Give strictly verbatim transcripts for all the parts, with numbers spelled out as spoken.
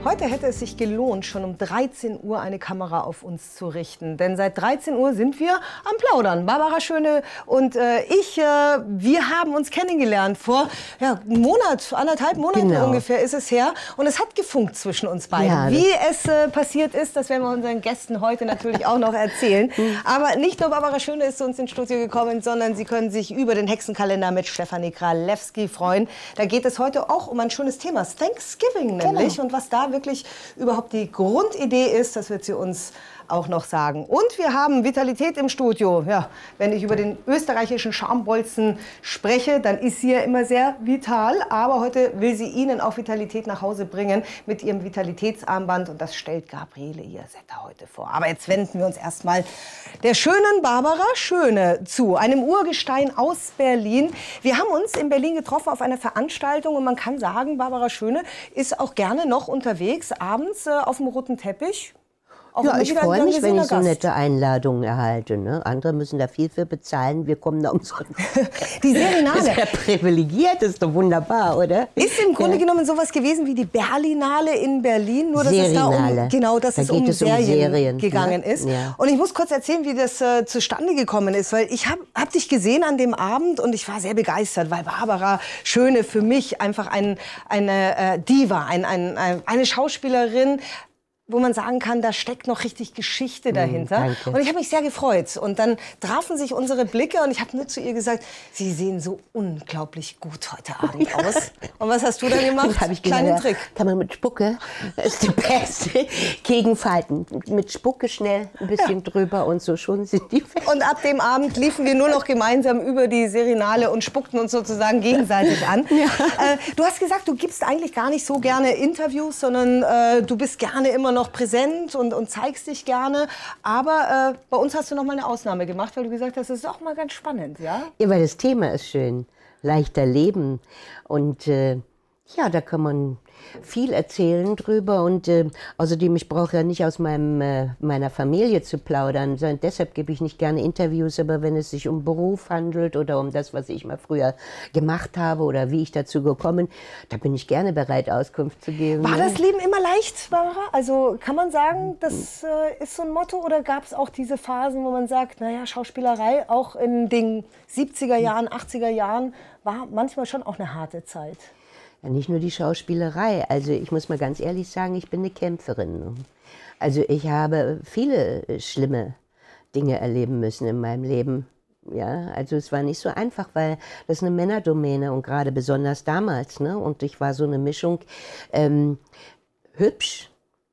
Heute hätte es sich gelohnt, schon um dreizehn Uhr eine Kamera auf uns zu richten. Denn seit dreizehn Uhr sind wir am Plaudern. Barbara Schöne und äh, ich, äh, wir haben uns kennengelernt. Vor ja, einem Monat, anderthalb Monaten genau. ungefähr ist es her. Und es hat gefunkt zwischen uns beiden. Ja, Wie es äh, passiert ist, das werden wir unseren Gästen heute natürlich auch noch erzählen. Aber nicht nur Barbara Schöne ist zu uns ins Studio gekommen, sondern Sie können sich über den Hexenkalender mit Stefanie Kralewski freuen. Da geht es heute auch um ein schönes Thema, Thanksgiving nämlich. Genau. Und was da wirklich überhaupt die Grundidee ist, das wird sie uns auch noch sagen. Und wir haben Vitalität im Studio. Ja, wenn ich über den österreichischen Schambolzen spreche, dann ist sie ja immer sehr vital. Aber heute will sie Ihnen auch Vitalität nach Hause bringen mit ihrem Vitalitätsarmband. Und das stellt Gabriele Iasetta heute vor. Aber jetzt wenden wir uns erstmal der schönen Barbara Schöne zu, einem Urgestein aus Berlin. Wir haben uns in Berlin getroffen auf einer Veranstaltung. Und man kann sagen, Barbara Schöne ist auch gerne noch unterwegs, abends äh, auf dem roten Teppich. Auch ja, ich freue mich, wenn ich so nette Einladungen erhalte. Ne? Andere müssen da viel für bezahlen, wir kommen da umsonst. Die Serenale. Das ist ja privilegiert, das ist doch wunderbar, oder? Ist im Grunde ja. genommen sowas gewesen wie die Berlinale in Berlin, nur dass es da um, genau, dass da es um, es Serien um Serien gegangen ja? ist. Ja. Und ich muss kurz erzählen, wie das äh, zustande gekommen ist, weil ich habe hab dich gesehen an dem Abend und ich war sehr begeistert, weil Barbara Schöne für mich einfach ein, eine äh, Diva, ein, ein, ein, eine Schauspielerin, wo man sagen kann, da steckt noch richtig Geschichte dahinter. Mm, und ich habe mich sehr gefreut. Und dann trafen sich unsere Blicke und ich habe nur zu ihr gesagt, Sie sehen so unglaublich gut heute Abend ja. aus. Und was hast du dann gemacht? Hab ich Kleinen gesagt, Trick. Kann man mit Spucke, das ist die beste, gegenfalten. Mit Spucke schnell ein bisschen ja. drüber und so schon sind die weg. Und ab dem Abend liefen wir nur noch gemeinsam über die Serenale und spuckten uns sozusagen gegenseitig an. Ja. Äh, du hast gesagt, du gibst eigentlich gar nicht so gerne Interviews, sondern äh, du bist gerne immer noch präsent und, und zeigst dich gerne. Aber äh, bei uns hast du noch mal eine Ausnahme gemacht, weil du gesagt hast, das ist auch mal ganz spannend, ja? Ja, weil das Thema ist schön. Leichter Leben. Und äh, ja, da kann man viel erzählen drüber. Und äh, außerdem, ich brauche ja nicht aus meinem, äh, meiner Familie zu plaudern. Sondern deshalb gebe ich nicht gerne Interviews. Aber wenn es sich um Beruf handelt oder um das, was ich mal früher gemacht habe oder wie ich dazu gekommen, da bin ich gerne bereit, Auskunft zu geben. War das Leben immer leicht, Barbara? Also kann man sagen, das äh, ist so ein Motto? Oder gab es auch diese Phasen, wo man sagt, naja, Schauspielerei auch in den siebziger Jahren, achtziger Jahren war manchmal schon auch eine harte Zeit? Ja, nicht nur die Schauspielerei. Also ich muss mal ganz ehrlich sagen, ich bin eine Kämpferin. Also ich habe viele schlimme Dinge erleben müssen in meinem Leben. Ja, also es war nicht so einfach, weil das ist eine Männerdomäne und gerade besonders damals. Ne? Und ich war so eine Mischung ähm, hübsch,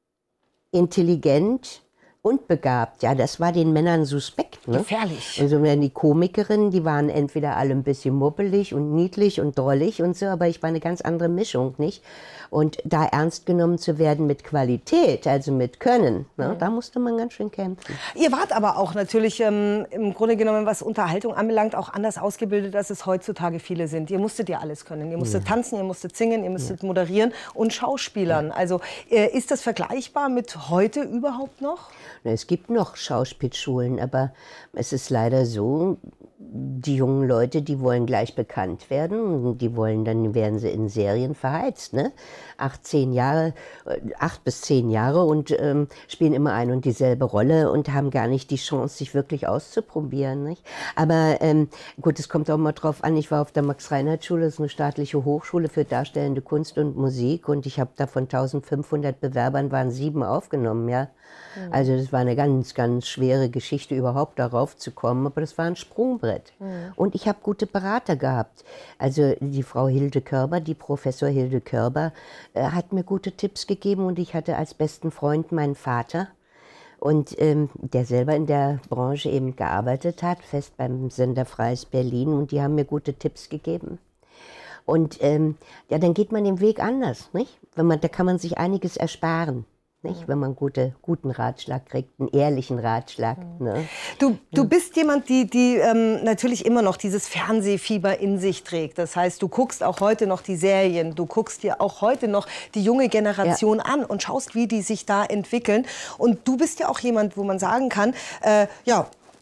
intelligent und begabt. Ja, das war den Männern suspekt. Ne? Gefährlich. Also die Komikerinnen, die waren entweder alle ein bisschen muppelig und niedlich und drollig und so, aber ich war eine ganz andere Mischung, nicht? Und da ernst genommen zu werden mit Qualität, also mit Können, ne, mhm. da musste man ganz schön kämpfen. Ihr wart aber auch natürlich ähm, im Grunde genommen, was Unterhaltung anbelangt, auch anders ausgebildet, als es heutzutage viele sind. Ihr musstet ja alles können. Ihr musstet ja. tanzen, ihr musstet singen, ihr musstet ja. moderieren und Schauspielern. Ja. Also äh, ist das vergleichbar mit heute überhaupt noch? Es gibt noch Schauspielschulen, aber es ist leider so, die jungen Leute, die wollen gleich bekannt werden, die wollen, dann werden sie in Serien verheizt, ne? Acht, zehn Jahre, acht bis zehn Jahre und ähm, spielen immer ein und dieselbe Rolle und haben gar nicht die Chance, sich wirklich auszuprobieren, nicht? Aber ähm, gut, es kommt auch mal drauf an, ich war auf der Max-Reinhardt-Schule, das ist eine staatliche Hochschule für darstellende Kunst und Musik und ich habe da von eintausendfünfhundert Bewerbern waren sieben aufgenommen, ja? Mhm. Also das war eine ganz, ganz schwere Geschichte, überhaupt darauf zu kommen, aber das war ein Sprungbrett. Mhm. Und ich habe gute Berater gehabt. Also die Frau Hilde Körber, die Professor Hilde Körber, äh, hat mir gute Tipps gegeben und ich hatte als besten Freund meinen Vater. Und ähm, der selber in der Branche eben gearbeitet hat, fest beim Sender Freies Berlin und die haben mir gute Tipps gegeben. Und ähm, ja, dann geht man den Weg anders, nicht? Wenn man, da kann man sich einiges ersparen. Nicht, wenn man gute, guten Ratschlag kriegt, einen ehrlichen Ratschlag. Mhm. Ne? Du, du bist jemand, die, die ähm, natürlich immer noch dieses Fernsehfieber in sich trägt. Das heißt, du guckst auch heute noch die Serien, du guckst dir auch heute noch die junge Generation ja. an und schaust, wie die sich da entwickeln. Und du bist ja auch jemand, wo man sagen kann, äh, ja,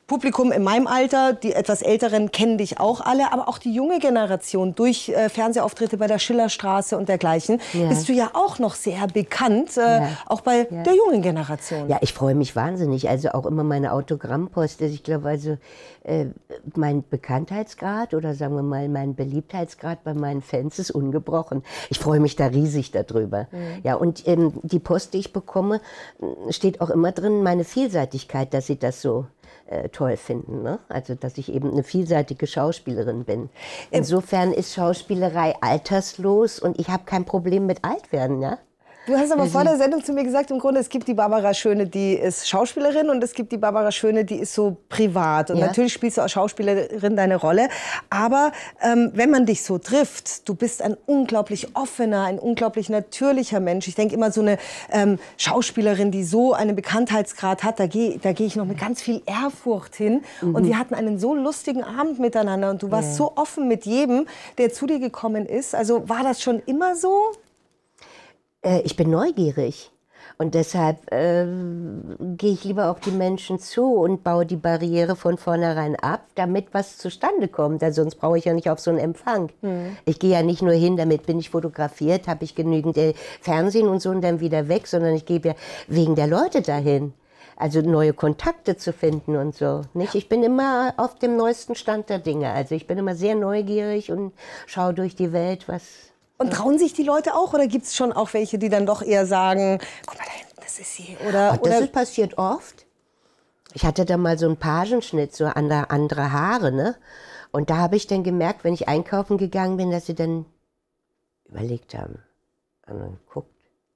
Publikum in meinem Alter, die etwas Älteren kennen dich auch alle, aber auch die junge Generation durch äh, Fernsehauftritte bei der Schillerstraße und dergleichen, ja. bist du ja auch noch sehr bekannt, äh, ja. auch bei ja. der jungen Generation. Ja, ich freue mich wahnsinnig. Also auch immer meine Autogrammpost. Ich glaube, also äh, mein Bekanntheitsgrad oder sagen wir mal mein Beliebtheitsgrad bei meinen Fans ist ungebrochen. Ich freue mich da riesig darüber. Mhm. Ja, und ähm, die Post, die ich bekomme, steht auch immer drin, meine Vielseitigkeit, dass sie das so Äh, toll finden. Ne? Also, dass ich eben eine vielseitige Schauspielerin bin. Insofern ist Schauspielerei alterslos und ich habe kein Problem mit Altwerden. Ja? Du hast aber vor der Sendung zu mir gesagt, im Grunde, es gibt die Barbara Schöne, die ist Schauspielerin und es gibt die Barbara Schöne, die ist so privat. Und ja. natürlich spielst du als Schauspielerin deine Rolle. Aber ähm, wenn man dich so trifft, du bist ein unglaublich offener, ein unglaublich natürlicher Mensch. Ich denke immer, so eine ähm, Schauspielerin, die so einen Bekanntheitsgrad hat, da gehe da geh ich noch mit ganz viel Ehrfurcht hin. Mhm. Und wir hatten einen so lustigen Abend miteinander und du warst ja. so offen mit jedem, der zu dir gekommen ist. Also war das schon immer so? Ich bin neugierig und deshalb äh, gehe ich lieber auf die Menschen zu und baue die Barriere von vornherein ab, damit was zustande kommt. Also sonst brauche ich ja nicht auf so einen Empfang. Mhm. Ich gehe ja nicht nur hin, damit bin ich fotografiert, habe ich genügend äh, Fernsehen und so und dann wieder weg, sondern ich gehe ja wegen der Leute dahin. Also neue Kontakte zu finden und so. Nicht? Ich bin immer auf dem neuesten Stand der Dinge. Also ich bin immer sehr neugierig und schaue durch die Welt, was... Und trauen sich die Leute auch oder gibt es schon auch welche, die dann doch eher sagen, guck mal da hinten, das ist sie? Oder, Ach, das oder? Ist passiert oft. Ich hatte da mal so einen Pagenschnitt, so andere, andere Haare, ne? Und da habe ich dann gemerkt, wenn ich einkaufen gegangen bin, dass sie dann überlegt haben. Und dann guckt.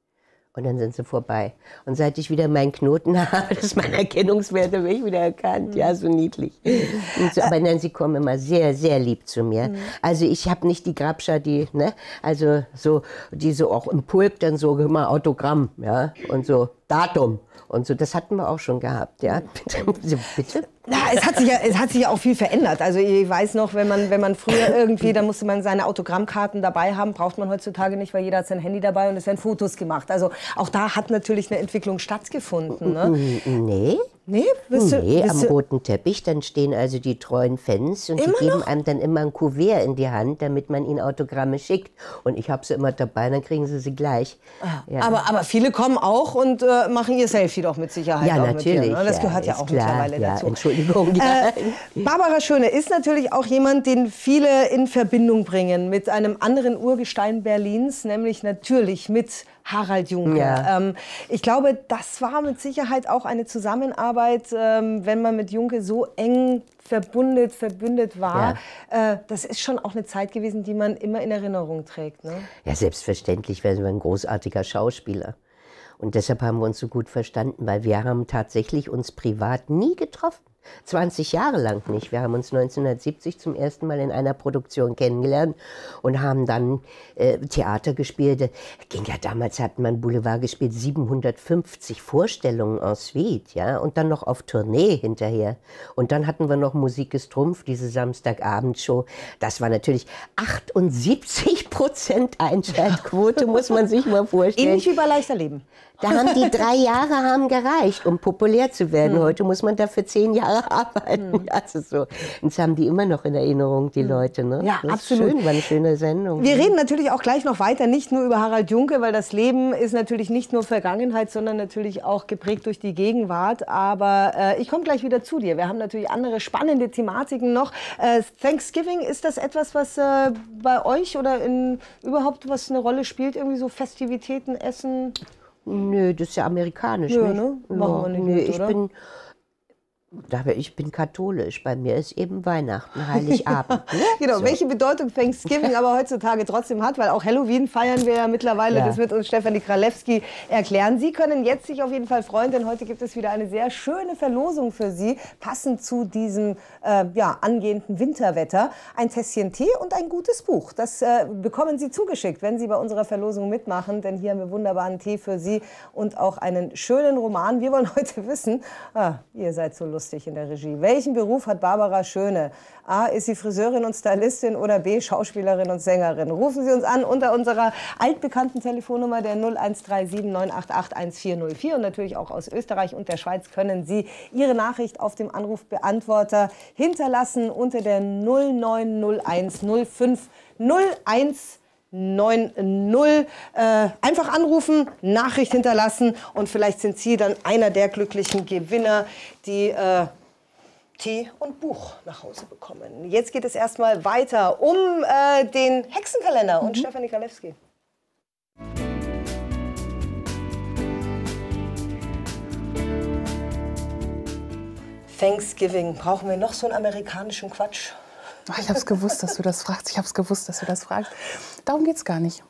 Und dann sind sie vorbei. Und seit ich wieder meinen Knoten habe, das ist mein Erkennungswert, habe ich wieder erkannt. Mhm. Ja, so niedlich. Und so, aber nein, sie kommen immer sehr, sehr lieb zu mir. Mhm. Also ich habe nicht die Grabscher, die, ne, also so, die so auch im Pulk dann so immer Autogramm, ja, und so Datum. Und so, das hatten wir auch schon gehabt, ja. Bitte? Bitte? Na, es hat sich ja, es hat sich ja auch viel verändert. Also ich weiß noch, wenn man, wenn man früher irgendwie, da musste man seine Autogrammkarten dabei haben, braucht man heutzutage nicht, weil jeder hat sein Handy dabei und es werden Fotos gemacht. Also auch da hat natürlich eine Entwicklung stattgefunden. Ne? Nee. Nee? Bist du, nee, bist am roten Teppich, dann stehen also die treuen Fans und die geben noch? einem dann immer ein Kuvert in die Hand, damit man ihnen Autogramme schickt. Und ich habe sie immer dabei, dann kriegen sie sie gleich. Ah, ja. aber, aber viele kommen auch und äh, machen ihr Selfie doch mit Sicherheit. Ja, auch natürlich. Mit dir, ne? Das ja, gehört ja auch klar, mittlerweile ja, dazu. Entschuldigung. Ja. Äh, Barbara Schöne ist natürlich auch jemand, den viele in Verbindung bringen mit einem anderen Urgestein Berlins, nämlich natürlich mit Harald Junke. Ja. Ähm, ich glaube, das war mit Sicherheit auch eine Zusammenarbeit, ähm, wenn man mit Junke so eng verbundet, verbündet war. Ja. Äh, das ist schon auch eine Zeit gewesen, die man immer in Erinnerung trägt. Ne? Ja, selbstverständlich, weil er ein großartiger Schauspieler. Und deshalb haben wir uns so gut verstanden, weil wir haben tatsächlich uns privat nie getroffen. zwanzig Jahre lang nicht. Wir haben uns neunzehnhundertsiebzig zum ersten Mal in einer Produktion kennengelernt und haben dann äh, Theater gespielt. Ging ja damals, hat man Boulevard gespielt, siebenhundertfünfzig Vorstellungen en suite, ja, und dann noch auf Tournee hinterher. Und dann hatten wir noch Musik ist Trumpf, diese Samstagabendshow. Das war natürlich achtundsiebzig Prozent Einschaltquote, muss man sich mal vorstellen. Ähnlich wie bei Leichter Leben. Da haben die drei Jahre haben gereicht, um populär zu werden. Hm. Heute muss man dafür zehn Jahre arbeiten. Hm. Also so. Das haben die immer noch in Erinnerung, die Leute. Ne? Ja, das absolut. Ist schön, war eine schöne Sendung. Wir reden natürlich auch gleich noch weiter, nicht nur über Harald Junke, weil das Leben ist natürlich nicht nur Vergangenheit, sondern natürlich auch geprägt durch die Gegenwart. Aber äh, ich komme gleich wieder zu dir. Wir haben natürlich andere spannende Thematiken noch. Äh, Thanksgiving, ist das etwas, was äh, bei euch oder in, überhaupt was eine Rolle spielt? Irgendwie so Festivitäten, Essen? Nö, das ist ja amerikanisch. Nö, nicht? ne? Machen ja, wir nicht nö, mit, ich oder? bin, ich bin katholisch. Bei mir ist eben Weihnachten, Heiligabend. Ne? Genau, so. Welche Bedeutung Thanksgiving aber heutzutage trotzdem hat, weil auch Halloween feiern wir ja mittlerweile. Ja. Das wird uns Stefanie Kralewski erklären. Sie können jetzt sich auf jeden Fall freuen, denn heute gibt es wieder eine sehr schöne Verlosung für Sie, passend zu diesem äh, ja, angehenden Winterwetter. Ein Tässchen Tee und ein gutes Buch. Das äh, bekommen Sie zugeschickt, wenn Sie bei unserer Verlosung mitmachen, denn hier haben wir wunderbaren Tee für Sie und auch einen schönen Roman. Wir wollen heute wissen, ah, ihr seid so lustig. lustig in der Regie. Welchen Beruf hat Barbara Schöne? A, ist sie Friseurin und Stylistin oder B, Schauspielerin und Sängerin? Rufen Sie uns an unter unserer altbekannten Telefonnummer der null eins drei sieben neun acht acht eins vier null vier. Und natürlich auch aus Österreich und der Schweiz können Sie Ihre Nachricht auf dem Anrufbeantworter hinterlassen unter der null neun null eins null fünf null eins neun null. Äh, einfach anrufen, Nachricht hinterlassen und vielleicht sind Sie dann einer der glücklichen Gewinner, die äh, Tee und Buch nach Hause bekommen. Jetzt geht es erstmal weiter um äh, den Hexenkalender und mhm. Stefanie Kralewski. Thanksgiving, brauchen wir noch so einen amerikanischen Quatsch? Ach, ich habe es gewusst, dass du das fragst. Ich habe es gewusst, dass du das fragst. Darum geht es gar nicht.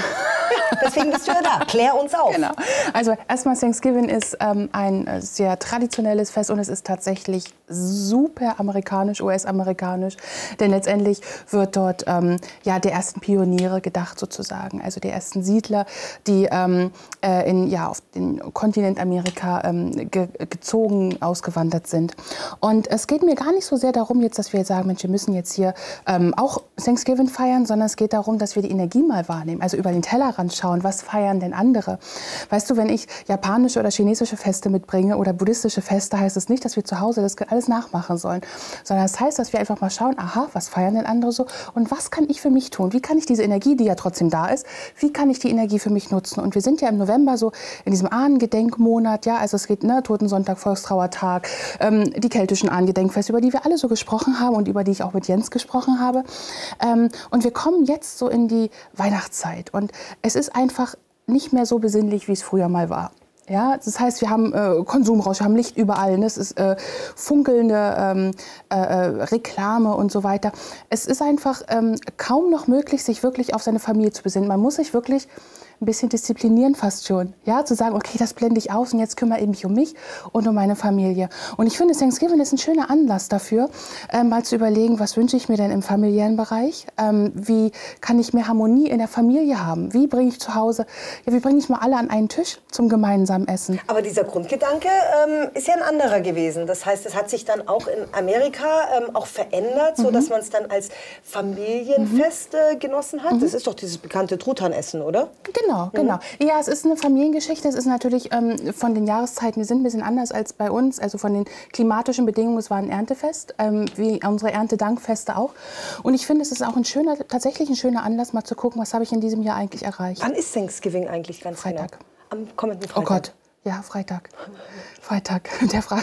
Deswegen bist du ja da. Klär uns auf. Genau. Also erstmal, Thanksgiving ist ähm, ein sehr traditionelles Fest und es ist tatsächlich super amerikanisch, U S-amerikanisch. Denn letztendlich wird dort ähm, ja, der ersten Pioniere gedacht sozusagen. Also der ersten Siedler, die ähm, äh, in, ja, auf den Kontinent Amerika ähm, ge gezogen, ausgewandert sind. Und es geht mir gar nicht so sehr darum, jetzt, dass wir sagen, Mensch, wir müssen jetzt hier ähm, auch Thanksgiving feiern, sondern es geht darum, dass wir die Energie mal wahrnehmen. Also über den Tellerrand schauen, was feiern denn andere? Weißt du, wenn ich japanische oder chinesische Feste mitbringe oder buddhistische Feste, heißt es nicht, dass wir zu Hause das alles nachmachen sollen, sondern das heißt, dass wir einfach mal schauen, aha, was feiern denn andere so und was kann ich für mich tun? Wie kann ich diese Energie, die ja trotzdem da ist, wie kann ich die Energie für mich nutzen? Und wir sind ja im November so in diesem Ahnengedenkmonat, ja, also es geht, ne, Totensonntag, Volkstrauertag, ähm, die keltischen Ahnengedenkfeste, über die wir alle so gesprochen haben und über die ich auch mit Jens gesprochen habe. Ähm, und wir kommen jetzt so in die Weihnachtszeit und es ist einfach nicht mehr so besinnlich, wie es früher mal war. Ja, das heißt, wir haben äh, Konsumrausch, wir haben Licht überall, ne? Es ist äh, funkelnde ähm, äh, Reklame und so weiter. Es ist einfach ähm, kaum noch möglich, sich wirklich auf seine Familie zu besinnen. Man muss sich wirklich ein bisschen disziplinieren fast schon. Ja, zu sagen, okay, das blende ich aus und jetzt kümmere ich mich um mich und um meine Familie. Und ich finde, Thanksgiving ist ein schöner Anlass dafür, äh, mal zu überlegen, was wünsche ich mir denn im familiären Bereich? Ähm, wie kann ich mehr Harmonie in der Familie haben? Wie bringe ich zu Hause, ja, wie bringe ich mal alle an einen Tisch zum gemeinsamen Essen? Aber dieser Grundgedanke ähm, ist ja ein anderer gewesen. Das heißt, es hat sich dann auch in Amerika ähm, auch verändert, so dass man es dann als Familienfest äh, genossen hat. Mhm. Das ist doch dieses bekannte Truthahnessen, oder? Genau, genau. Mhm. Ja, es ist eine Familiengeschichte. Es ist natürlich ähm, von den Jahreszeiten, die sind ein bisschen anders als bei uns. Also von den klimatischen Bedingungen, es war ein Erntefest, ähm, wie unsere Erntedankfeste auch. Und ich finde, es ist auch ein schöner, tatsächlich ein schöner Anlass, mal zu gucken, was habe ich in diesem Jahr eigentlich erreicht. Wann ist Thanksgiving eigentlich ganz Freitag. Genau? Am kommenden Freitag. Oh Gott. Ja, Freitag. Freitag. Der Fre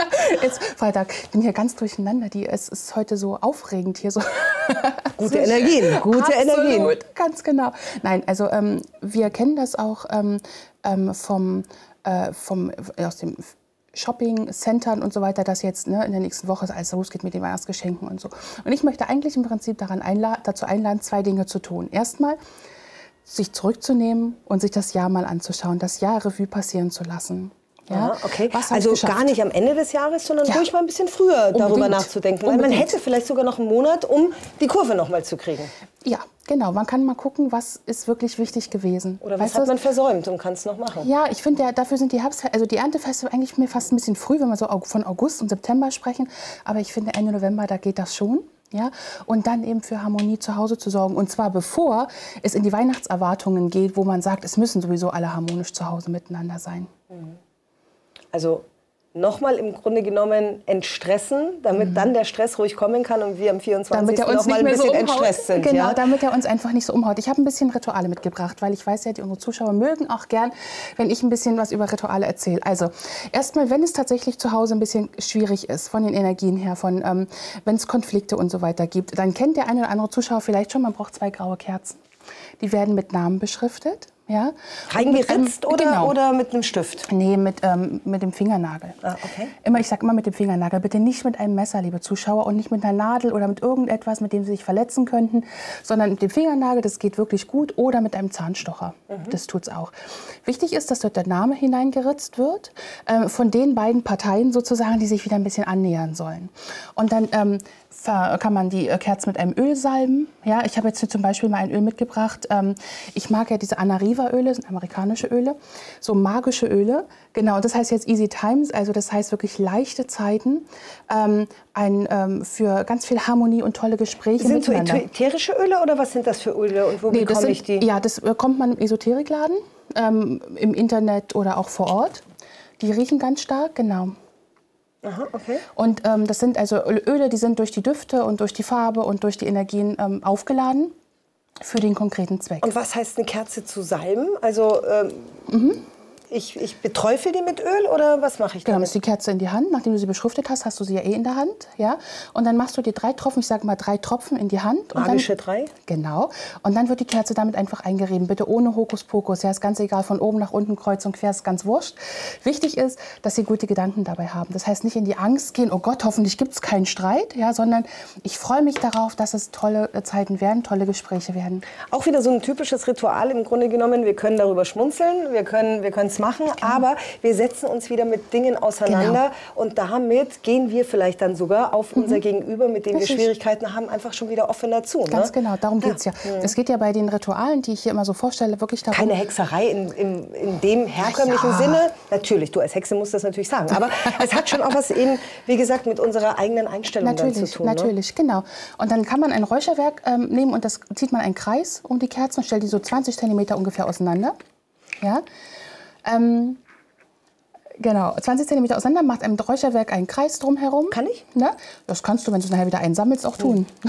ist Freitag. Ich bin hier ganz durcheinander. Die, es ist heute so aufregend hier. So. Gute Energien, gute Absolut, Energien. Ganz genau. Nein, also ähm, wir kennen das auch ähm, ähm, vom, äh, vom, aus dem Shopping-Centern und so weiter, dass jetzt ne, in der nächsten Woche alles losgeht mit den Weihnachtsgeschenken und so. Und ich möchte eigentlich im Prinzip daran einla dazu einladen, zwei Dinge zu tun. Erstmal, sich zurückzunehmen und sich das Jahr mal anzuschauen, das Jahr Revue passieren zu lassen. Ja, ah, okay. Also gar nicht am Ende des Jahres, sondern ja. ruhig mal ein bisschen früher Unbedingt. darüber nachzudenken. Weil man hätte vielleicht sogar noch einen Monat, um die Kurve noch mal zu kriegen. Ja, genau. Man kann mal gucken, was ist wirklich wichtig gewesen. Oder was weißt hat man versäumt und kann es noch machen. Ja, ich finde, ja, dafür sind die Herbstfeste, also die Erntefeste eigentlich mir fast ein bisschen früh, wenn wir so von August und September sprechen. Aber ich finde, Ende November, da geht das schon. Ja, und dann eben für Harmonie zu Hause zu sorgen. Und zwar bevor es in die Weihnachtserwartungen geht, wo man sagt, es müssen sowieso alle harmonisch zu Hause miteinander sein. Also nochmal im Grunde genommen entstressen, damit mhm. dann der Stress ruhig kommen kann und wir am vierundzwanzigsten noch mal ein bisschen so entstresst sind. Genau, ja? damit er uns einfach nicht so umhaut. Ich habe ein bisschen Rituale mitgebracht, weil ich weiß ja, die unsere Zuschauer mögen auch gern, wenn ich ein bisschen was über Rituale erzähle. Also erstmal, wenn es tatsächlich zu Hause ein bisschen schwierig ist, von den Energien her, von ähm, wenn es Konflikte und so weiter gibt, dann kennt der eine oder andere Zuschauer vielleicht schon, man braucht zwei graue Kerzen. Die werden mit Namen beschriftet. Ja. Reingeritzt oder, genau. oder mit einem Stift? Nee, mit, ähm, mit dem Fingernagel. Ah, okay. Immer, ich sage immer mit dem Fingernagel. Bitte nicht mit einem Messer, liebe Zuschauer, und nicht mit einer Nadel oder mit irgendetwas, mit dem Sie sich verletzen könnten, sondern mit dem Fingernagel, das geht wirklich gut, oder mit einem Zahnstocher. Mhm. Das tut's auch. Wichtig ist, dass dort der Name hineingeritzt wird, äh, von den beiden Parteien sozusagen, die sich wieder ein bisschen annähern sollen. Und dann ähm, kann man die Kerzen mit einem Öl salben. Ja, ich habe jetzt hier zum Beispiel mal ein Öl mitgebracht. Ich mag ja diese Anariva-Öle, das sind amerikanische Öle, so magische Öle. Genau, das heißt jetzt Easy Times, also das heißt wirklich leichte Zeiten, ein, für ganz viel Harmonie und tolle Gespräche sind miteinander. So ätherische Öle oder was sind das für Öle und wo nee, bekomme ich die? Ja, das bekommt man im Esoterikladen, im Internet oder auch vor Ort. Die riechen ganz stark, genau. Aha, okay. Und ähm, das sind also Öle, die sind durch die Düfte und durch die Farbe und durch die Energien ähm, aufgeladen für den konkreten Zweck. Und was heißt eine Kerze zu salben? Also ähm, mhm. ich, ich beträufel die mit Öl oder was mache ich genau, damit? Du nimmst die Kerze in die Hand. Nachdem du sie beschriftet hast, hast du sie ja eh in der Hand. Ja? Und dann machst du dir drei Tropfen, ich sage mal drei Tropfen in die Hand. Magische drei? Genau. Und dann wird die Kerze damit einfach eingerieben. Bitte ohne Hokuspokus. Ja, ist ganz egal, von oben nach unten, kreuz und quer, ist ganz wurscht. Wichtig ist, dass sie gute Gedanken dabei haben. Das heißt, nicht in die Angst gehen, oh Gott, hoffentlich gibt es keinen Streit, ja, sondern ich freue mich darauf, dass es tolle Zeiten werden, tolle Gespräche werden. Auch wieder so ein typisches Ritual im Grunde genommen. Wir können darüber schmunzeln, wir können wir können es machen, genau. aber wir setzen uns wieder mit Dingen auseinander genau. und damit gehen wir vielleicht dann sogar auf mhm. unser Gegenüber, mit dem das wir Schwierigkeiten haben, einfach schon wieder offener zu. Ganz ne? genau, darum geht es ja. ja. Es geht ja bei den Ritualen, die ich hier immer so vorstelle, wirklich darum... Keine Hexerei in, in, in dem herkömmlichen ja. Sinne. Natürlich, du als Hexe musst das natürlich sagen. Aber es hat schon auch was eben, wie gesagt, mit unserer eigenen Einstellung natürlich, dann zu tun. Natürlich, ne? genau. Und dann kann man ein Räucherwerk ähm, nehmen und das zieht man einen Kreis um die Kerzen und stellt die so zwanzig Zentimeter ungefähr auseinander. Ja. Ähm, genau, zwanzig Zentimeter auseinander, macht einem Räucherwerk einen Kreis drumherum. Kann ich? Ne? Das kannst du, wenn du es nachher wieder einsammelst, auch tun. Hm.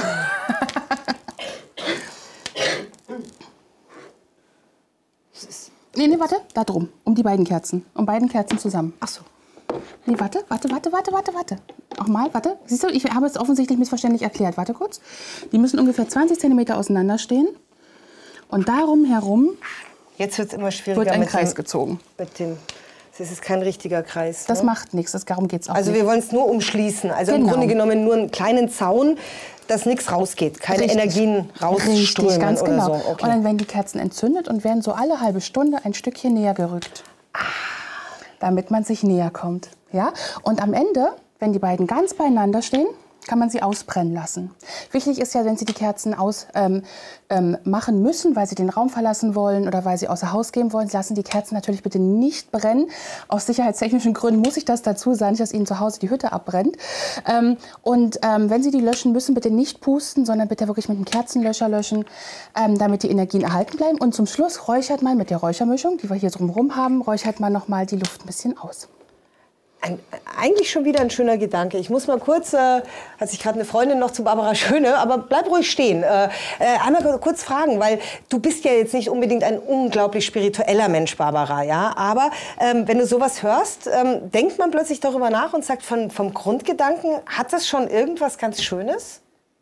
nee, nee, warte, da drum, um die beiden Kerzen, um beiden Kerzen zusammen. Ach so. Nee, warte, warte, warte, warte, warte, warte. Nochmal, warte. Siehst du, ich habe es offensichtlich missverständlich erklärt. Warte kurz. Die müssen ungefähr zwanzig Zentimeter auseinander stehen. Und darum herum Jetzt wird es immer schwieriger. Wird ein mit Kreis dem, gezogen. Mit dem, das ist kein richtiger Kreis. Das ne? macht nichts, darum geht es auch Also nicht. wir wollen es nur umschließen. Also genau. im Grunde genommen nur einen kleinen Zaun, dass nichts rausgeht. Keine Richtig. Energien rausströmen Richtig, ganz oder genau. so. Okay. Und dann werden die Kerzen entzündet und werden so alle halbe Stunde ein Stückchen näher gerückt. Ah. Damit man sich näher kommt. Ja? Und am Ende, wenn die beiden ganz beieinander stehen, kann man sie ausbrennen lassen. Wichtig ist ja, wenn Sie die Kerzen aus ähm, ähm, machen müssen, weil Sie den Raum verlassen wollen oder weil Sie außer Haus gehen wollen, lassen die Kerzen natürlich bitte nicht brennen. Aus sicherheitstechnischen Gründen muss ich das dazu sagen, nicht, dass Ihnen zu Hause die Hütte abbrennt. Ähm, und ähm, wenn Sie die löschen müssen, bitte nicht pusten, sondern bitte wirklich mit einem Kerzenlöscher löschen, ähm, damit die Energien erhalten bleiben. Und zum Schluss räuchert man mit der Räuchermischung, die wir hier drumherum haben, räuchert man noch mal die Luft ein bisschen aus. Ein, eigentlich schon wieder ein schöner Gedanke. Ich muss mal kurz, äh, hat sich gerade eine Freundin noch zu Barbara Schöne, aber bleib ruhig stehen. Äh, äh, einmal kurz fragen, weil du bist ja jetzt nicht unbedingt ein unglaublich spiritueller Mensch, Barbara, ja. Aber ähm, wenn du sowas hörst, ähm, denkt man plötzlich darüber nach und sagt, von, vom Grundgedanken, hat das schon irgendwas ganz Schönes?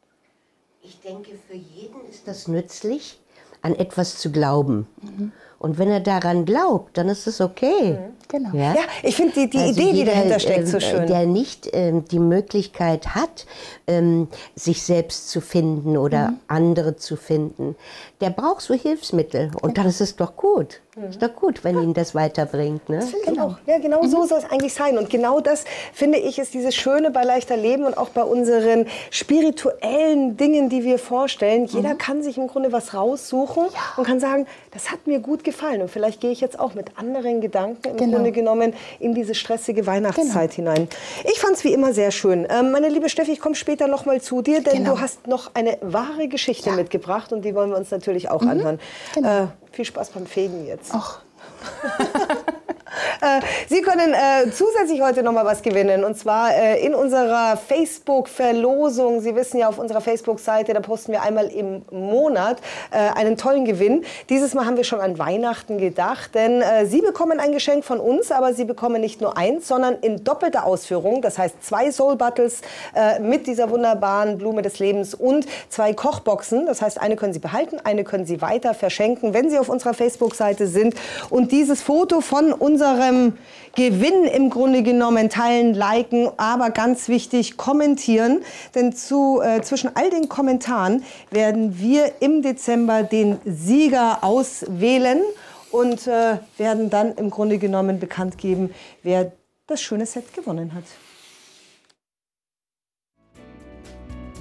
Ich denke, für jeden ist das nützlich, an etwas zu glauben. Mhm. Und wenn er daran glaubt, dann ist es okay. Mhm. Genau. Ja? Ja, ich finde die, die also Idee, jeder, die dahinter steckt, so schön. Der nicht ähm, die Möglichkeit hat, ähm, sich selbst zu finden oder mhm. andere zu finden, der braucht so Hilfsmittel. Und dann ist es doch gut. Mhm. Ist doch gut, wenn ihn das weiterbringt. Ne? Das genau. Ich auch. Ja, genau mhm. so soll es eigentlich sein. Und genau das, finde ich, ist dieses Schöne bei Leichter Leben und auch bei unseren spirituellen Dingen, die wir vorstellen. Jeder mhm. kann sich im Grunde was raussuchen ja. und kann sagen, das hat mir gut gefallen. Und vielleicht gehe ich jetzt auch mit anderen Gedanken im genau. Grunde genommen in diese stressige Weihnachtszeit genau. hinein. Ich fand es wie immer sehr schön. Ähm, meine liebe Steffi, ich komme später noch mal zu dir, denn genau. du hast noch eine wahre Geschichte ja. mitgebracht und die wollen wir uns natürlich auch mhm. anhören. Genau. Äh, viel Spaß beim Fegen jetzt. Ach. Sie können äh, zusätzlich heute noch mal was gewinnen, und zwar äh, in unserer Facebook-Verlosung. Sie wissen ja, auf unserer Facebook-Seite, da posten wir einmal im Monat äh, einen tollen Gewinn. Dieses Mal haben wir schon an Weihnachten gedacht, denn äh, Sie bekommen ein Geschenk von uns, aber Sie bekommen nicht nur eins, sondern in doppelter Ausführung. Das heißt zwei Soul Battles äh, mit dieser wunderbaren Blume des Lebens und zwei Kochboxen. Das heißt, eine können Sie behalten, eine können Sie weiter verschenken, wenn Sie auf unserer Facebook-Seite sind und dieses Foto von unserem Gewinn im Grunde genommen teilen, liken, aber ganz wichtig, kommentieren. Denn zu, äh, zwischen all den Kommentaren werden wir im Dezember den Sieger auswählen und äh, werden dann im Grunde genommen bekannt geben, wer das schöne Set gewonnen hat.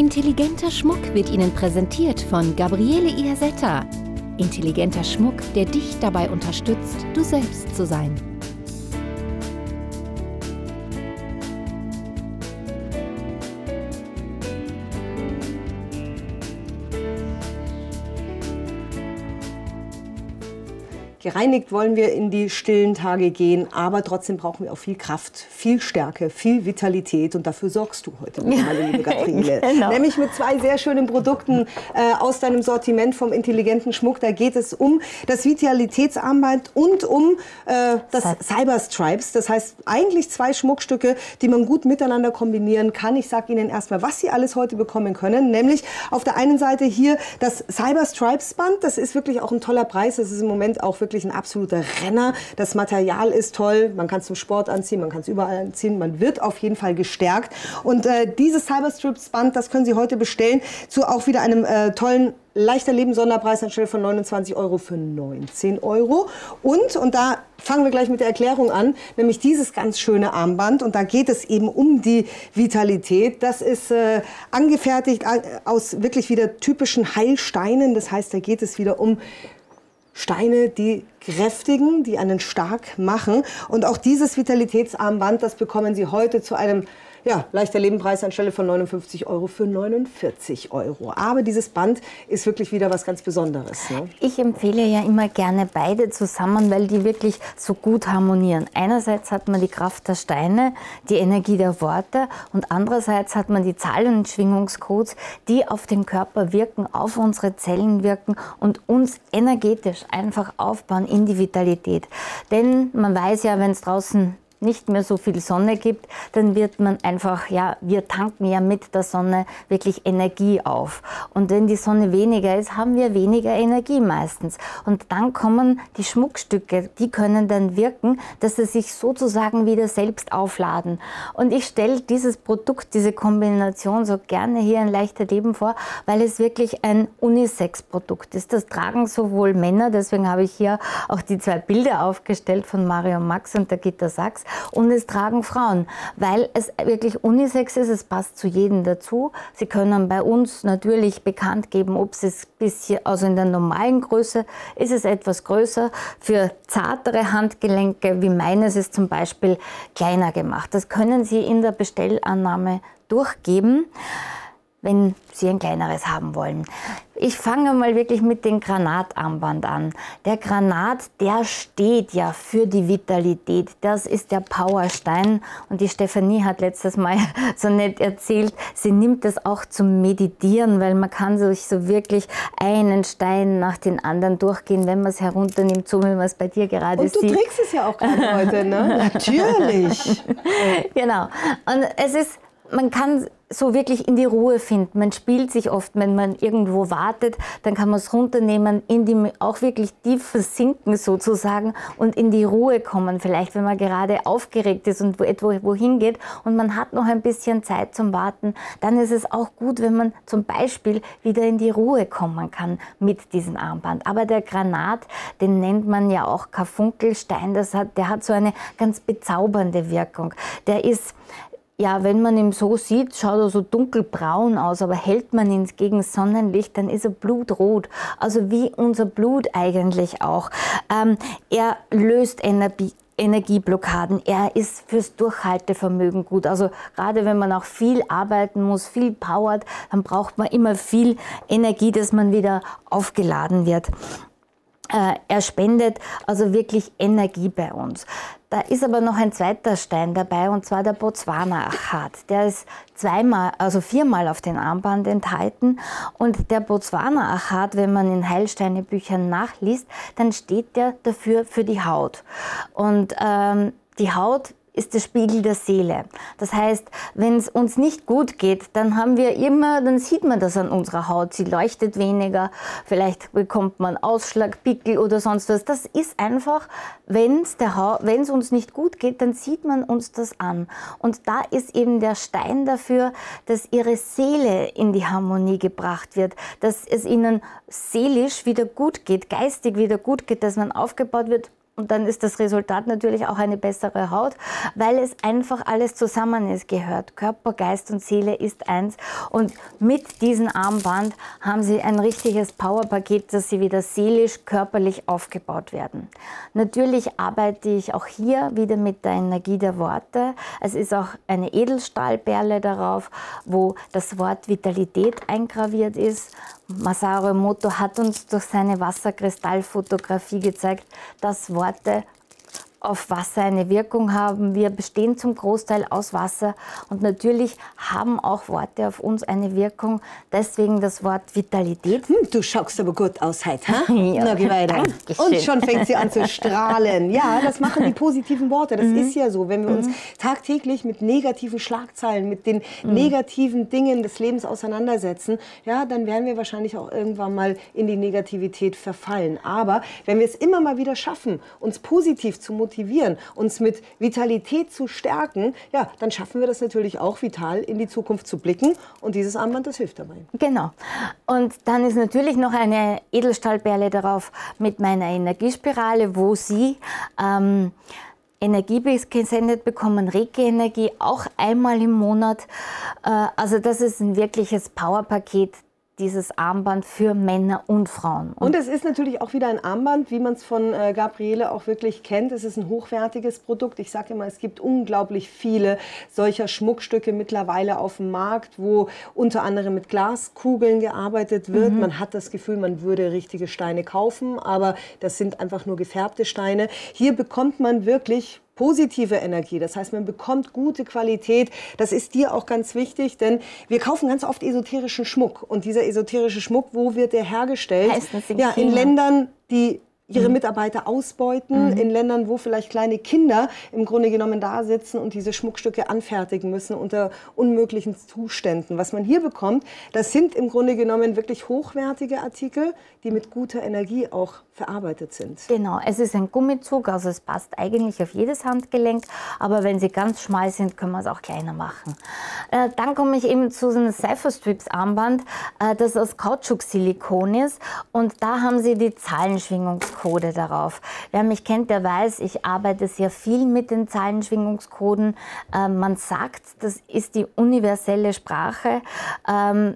Intelligenter Schmuck wird Ihnen präsentiert von Gabriele Iasetta. Intelligenter Schmuck, der dich dabei unterstützt, du selbst zu sein. Gereinigt wollen wir in die stillen Tage gehen, aber trotzdem brauchen wir auch viel Kraft, viel Stärke, viel Vitalität und dafür sorgst du heute, meine liebe Gabriele. Genau. Nämlich mit zwei sehr schönen Produkten äh, aus deinem Sortiment vom intelligenten Schmuck. Da geht es um das Vitalitätsarmband und um äh, das Cyber Stripes. Das heißt eigentlich zwei Schmuckstücke, die man gut miteinander kombinieren kann. Ich sage Ihnen erstmal, was Sie alles heute bekommen können. Nämlich auf der einen Seite hier das Cyber Stripes Band. Das ist wirklich auch ein toller Preis. Das ist im Moment auch wirklich ein absoluter Renner. Das Material ist toll. Man kann es zum Sport anziehen, man kann es überall anziehen. Man wird auf jeden Fall gestärkt. Und äh, dieses Cyber Strips Band, das können Sie heute bestellen zu auch wieder einem äh, tollen leichter Leben Sonderpreis anstelle von neunundzwanzig Euro für neunzehn Euro. Und, und da fangen wir gleich mit der Erklärung an, nämlich dieses ganz schöne Armband. Und da geht es eben um die Vitalität. Das ist äh, angefertigt aus wirklich wieder typischen Heilsteinen. Das heißt, da geht es wieder um Steine, die kräftigen, die einen stark machen. Und auch dieses Vitalitätsarmband, das bekommen Sie heute zu einem ja, leichter Lebenpreis anstelle von neunundfünfzig Euro für neunundvierzig Euro. Aber dieses Band ist wirklich wieder was ganz Besonderes. Ne? Ich empfehle ja immer gerne beide zusammen, weil die wirklich so gut harmonieren. Einerseits hat man die Kraft der Steine, die Energie der Worte und andererseits hat man die Zahlen- und Schwingungscodes, die auf den Körper wirken, auf unsere Zellen wirken und uns energetisch einfach aufbauen in die Vitalität. Denn man weiß ja, wenn es draußen nicht mehr so viel Sonne gibt, dann wird man einfach, ja, wir tanken ja mit der Sonne wirklich Energie auf. Und wenn die Sonne weniger ist, haben wir weniger Energie meistens. Und dann kommen die Schmuckstücke, die können dann wirken, dass sie sich sozusagen wieder selbst aufladen. Und ich stelle dieses Produkt, diese Kombination so gerne hier in Leichter Leben vor, weil es wirklich ein Unisex-Produkt ist. Das tragen sowohl Männer, deswegen habe ich hier auch die zwei Bilder aufgestellt von Mario Max und der Gitta Sachs. Und es tragen Frauen, weil es wirklich unisex ist, es passt zu jedem dazu. Sie können bei uns natürlich bekannt geben, ob es bisschen, also in der normalen Größe ist es etwas größer. Für zartere Handgelenke, wie meines, ist zum Beispiel kleiner gemacht. Das können Sie in der Bestellannahme durchgeben, wenn Sie ein kleineres haben wollen. Ich fange mal wirklich mit dem Granatarmband an. Der Granat, der steht ja für die Vitalität. Das ist der Powerstein. Und die Stefanie hat letztes Mal so nett erzählt, sie nimmt das auch zum Meditieren, weil man kann sich so wirklich einen Stein nach den anderen durchgehen, wenn man es herunternimmt, so wie man es bei dir gerade sieht. Und du sieht. trägst es ja auch gerade heute, ne? Natürlich. Genau. Und es ist, man kann so wirklich in die Ruhe finden. Man spielt sich oft, wenn man irgendwo wartet, dann kann man es runternehmen, in die, auch wirklich tief versinken sozusagen und in die Ruhe kommen. Vielleicht, wenn man gerade aufgeregt ist und wo, etwa wohin geht und man hat noch ein bisschen Zeit zum Warten, dann ist es auch gut, wenn man zum Beispiel wieder in die Ruhe kommen kann mit diesem Armband. Aber der Granat, den nennt man ja auch Karfunkelstein, das hat, der hat so eine ganz bezaubernde Wirkung. Der ist, ja, wenn man ihn so sieht, schaut er so dunkelbraun aus, aber hält man ihn gegen Sonnenlicht, dann ist er blutrot. Also wie unser Blut eigentlich auch. Ähm, er löst Energie. Energieblockaden. Er ist fürs Durchhaltevermögen gut. Also gerade wenn man auch viel arbeiten muss, viel powert, dann braucht man immer viel Energie, dass man wieder aufgeladen wird. Äh, er spendet also wirklich Energie bei uns. Da ist aber noch ein zweiter Stein dabei, und zwar der Botswana-Achat. Der ist zweimal, also viermal auf den Armband enthalten. Und der Botswana-Achat, wenn man in Heilsteinebüchern nachliest, dann steht der dafür für die Haut. Und ähm, die Haut ist der Spiegel der Seele. Das heißt, wenn es uns nicht gut geht, dann haben wir immer, dann sieht man das an unserer Haut. Sie leuchtet weniger, vielleicht bekommt man Ausschlag, Pickel oder sonst was. Das ist einfach, wenn es uns nicht gut geht, dann sieht man uns das an. Und da ist eben der Stein dafür, dass ihre Seele in die Harmonie gebracht wird, dass es ihnen seelisch wieder gut geht, geistig wieder gut geht, dass man aufgebaut wird, Und dann ist das Resultat natürlich auch eine bessere Haut, weil es einfach alles zusammen ist, gehört. Körper, Geist und Seele ist eins. Und mit diesem Armband haben Sie ein richtiges Powerpaket, dass Sie wieder seelisch, körperlich aufgebaut werden. Natürlich arbeite ich auch hier wieder mit der Energie der Worte. Es ist auch eine Edelstahlperle darauf, wo das Wort Vitalität eingraviert ist. Masaru Emoto hat uns durch seine Wasserkristallfotografie gezeigt, dass Worte auf Wasser eine Wirkung haben. Wir bestehen zum Großteil aus Wasser und natürlich haben auch Worte auf uns eine Wirkung. Deswegen das Wort Vitalität. Hm, du schaust aber gut aus heute, ha? Ja, na, geh weiter. Dankeschön. Und schon fängt sie an zu strahlen. Ja, das machen die positiven Worte. Das mhm. ist ja so. Wenn wir uns tagtäglich mit negativen Schlagzeilen, mit den mhm. negativen Dingen des Lebens auseinandersetzen, ja, dann werden wir wahrscheinlich auch irgendwann mal in die Negativität verfallen. Aber wenn wir es immer mal wieder schaffen, uns positiv zu motivieren, motivieren, uns mit Vitalität zu stärken, ja, dann schaffen wir das natürlich auch, vital in die Zukunft zu blicken. Und dieses Armband, das hilft dabei. Genau. Und dann ist natürlich noch eine Edelstahlperle darauf mit meiner Energiespirale, wo Sie ähm, Energie gesendet bekommen, Reiki-Energie, auch einmal im Monat. Äh, also das ist ein wirkliches Powerpaket, dieses Armband für Männer und Frauen. Und, und es ist natürlich auch wieder ein Armband, wie man es von äh, Gabriele auch wirklich kennt. Es ist ein hochwertiges Produkt. Ich sage immer, es gibt unglaublich viele solcher Schmuckstücke mittlerweile auf dem Markt, wo unter anderem mit Glaskugeln gearbeitet wird. Mhm. Man hat das Gefühl, man würde richtige Steine kaufen, aber das sind einfach nur gefärbte Steine. Hier bekommt man wirklich positive Energie, das heißt, man bekommt gute Qualität. Das ist dir auch ganz wichtig, denn wir kaufen ganz oft esoterischen Schmuck. Und dieser esoterische Schmuck, wo wird der hergestellt? Meistens in ja, in Ländern, die ihre Mitarbeiter ausbeuten, mhm. in Ländern, wo vielleicht kleine Kinder im Grunde genommen da sitzen und diese Schmuckstücke anfertigen müssen unter unmöglichen Zuständen. Was man hier bekommt, das sind im Grunde genommen wirklich hochwertige Artikel, die mit guter Energie auch verarbeitet sind. Genau, es ist ein Gummizug, also es passt eigentlich auf jedes Handgelenk, aber wenn sie ganz schmal sind, können wir es auch kleiner machen. Äh, dann komme ich eben zu so einem Cypher Strips Armband, äh, das aus Kautschuk-Silikon ist, und da haben Sie die Zahlenschwingungscode darauf. Wer mich kennt, der weiß, ich arbeite sehr viel mit den Zahlenschwingungscoden. Äh, man sagt, das ist die universelle Sprache. Ähm,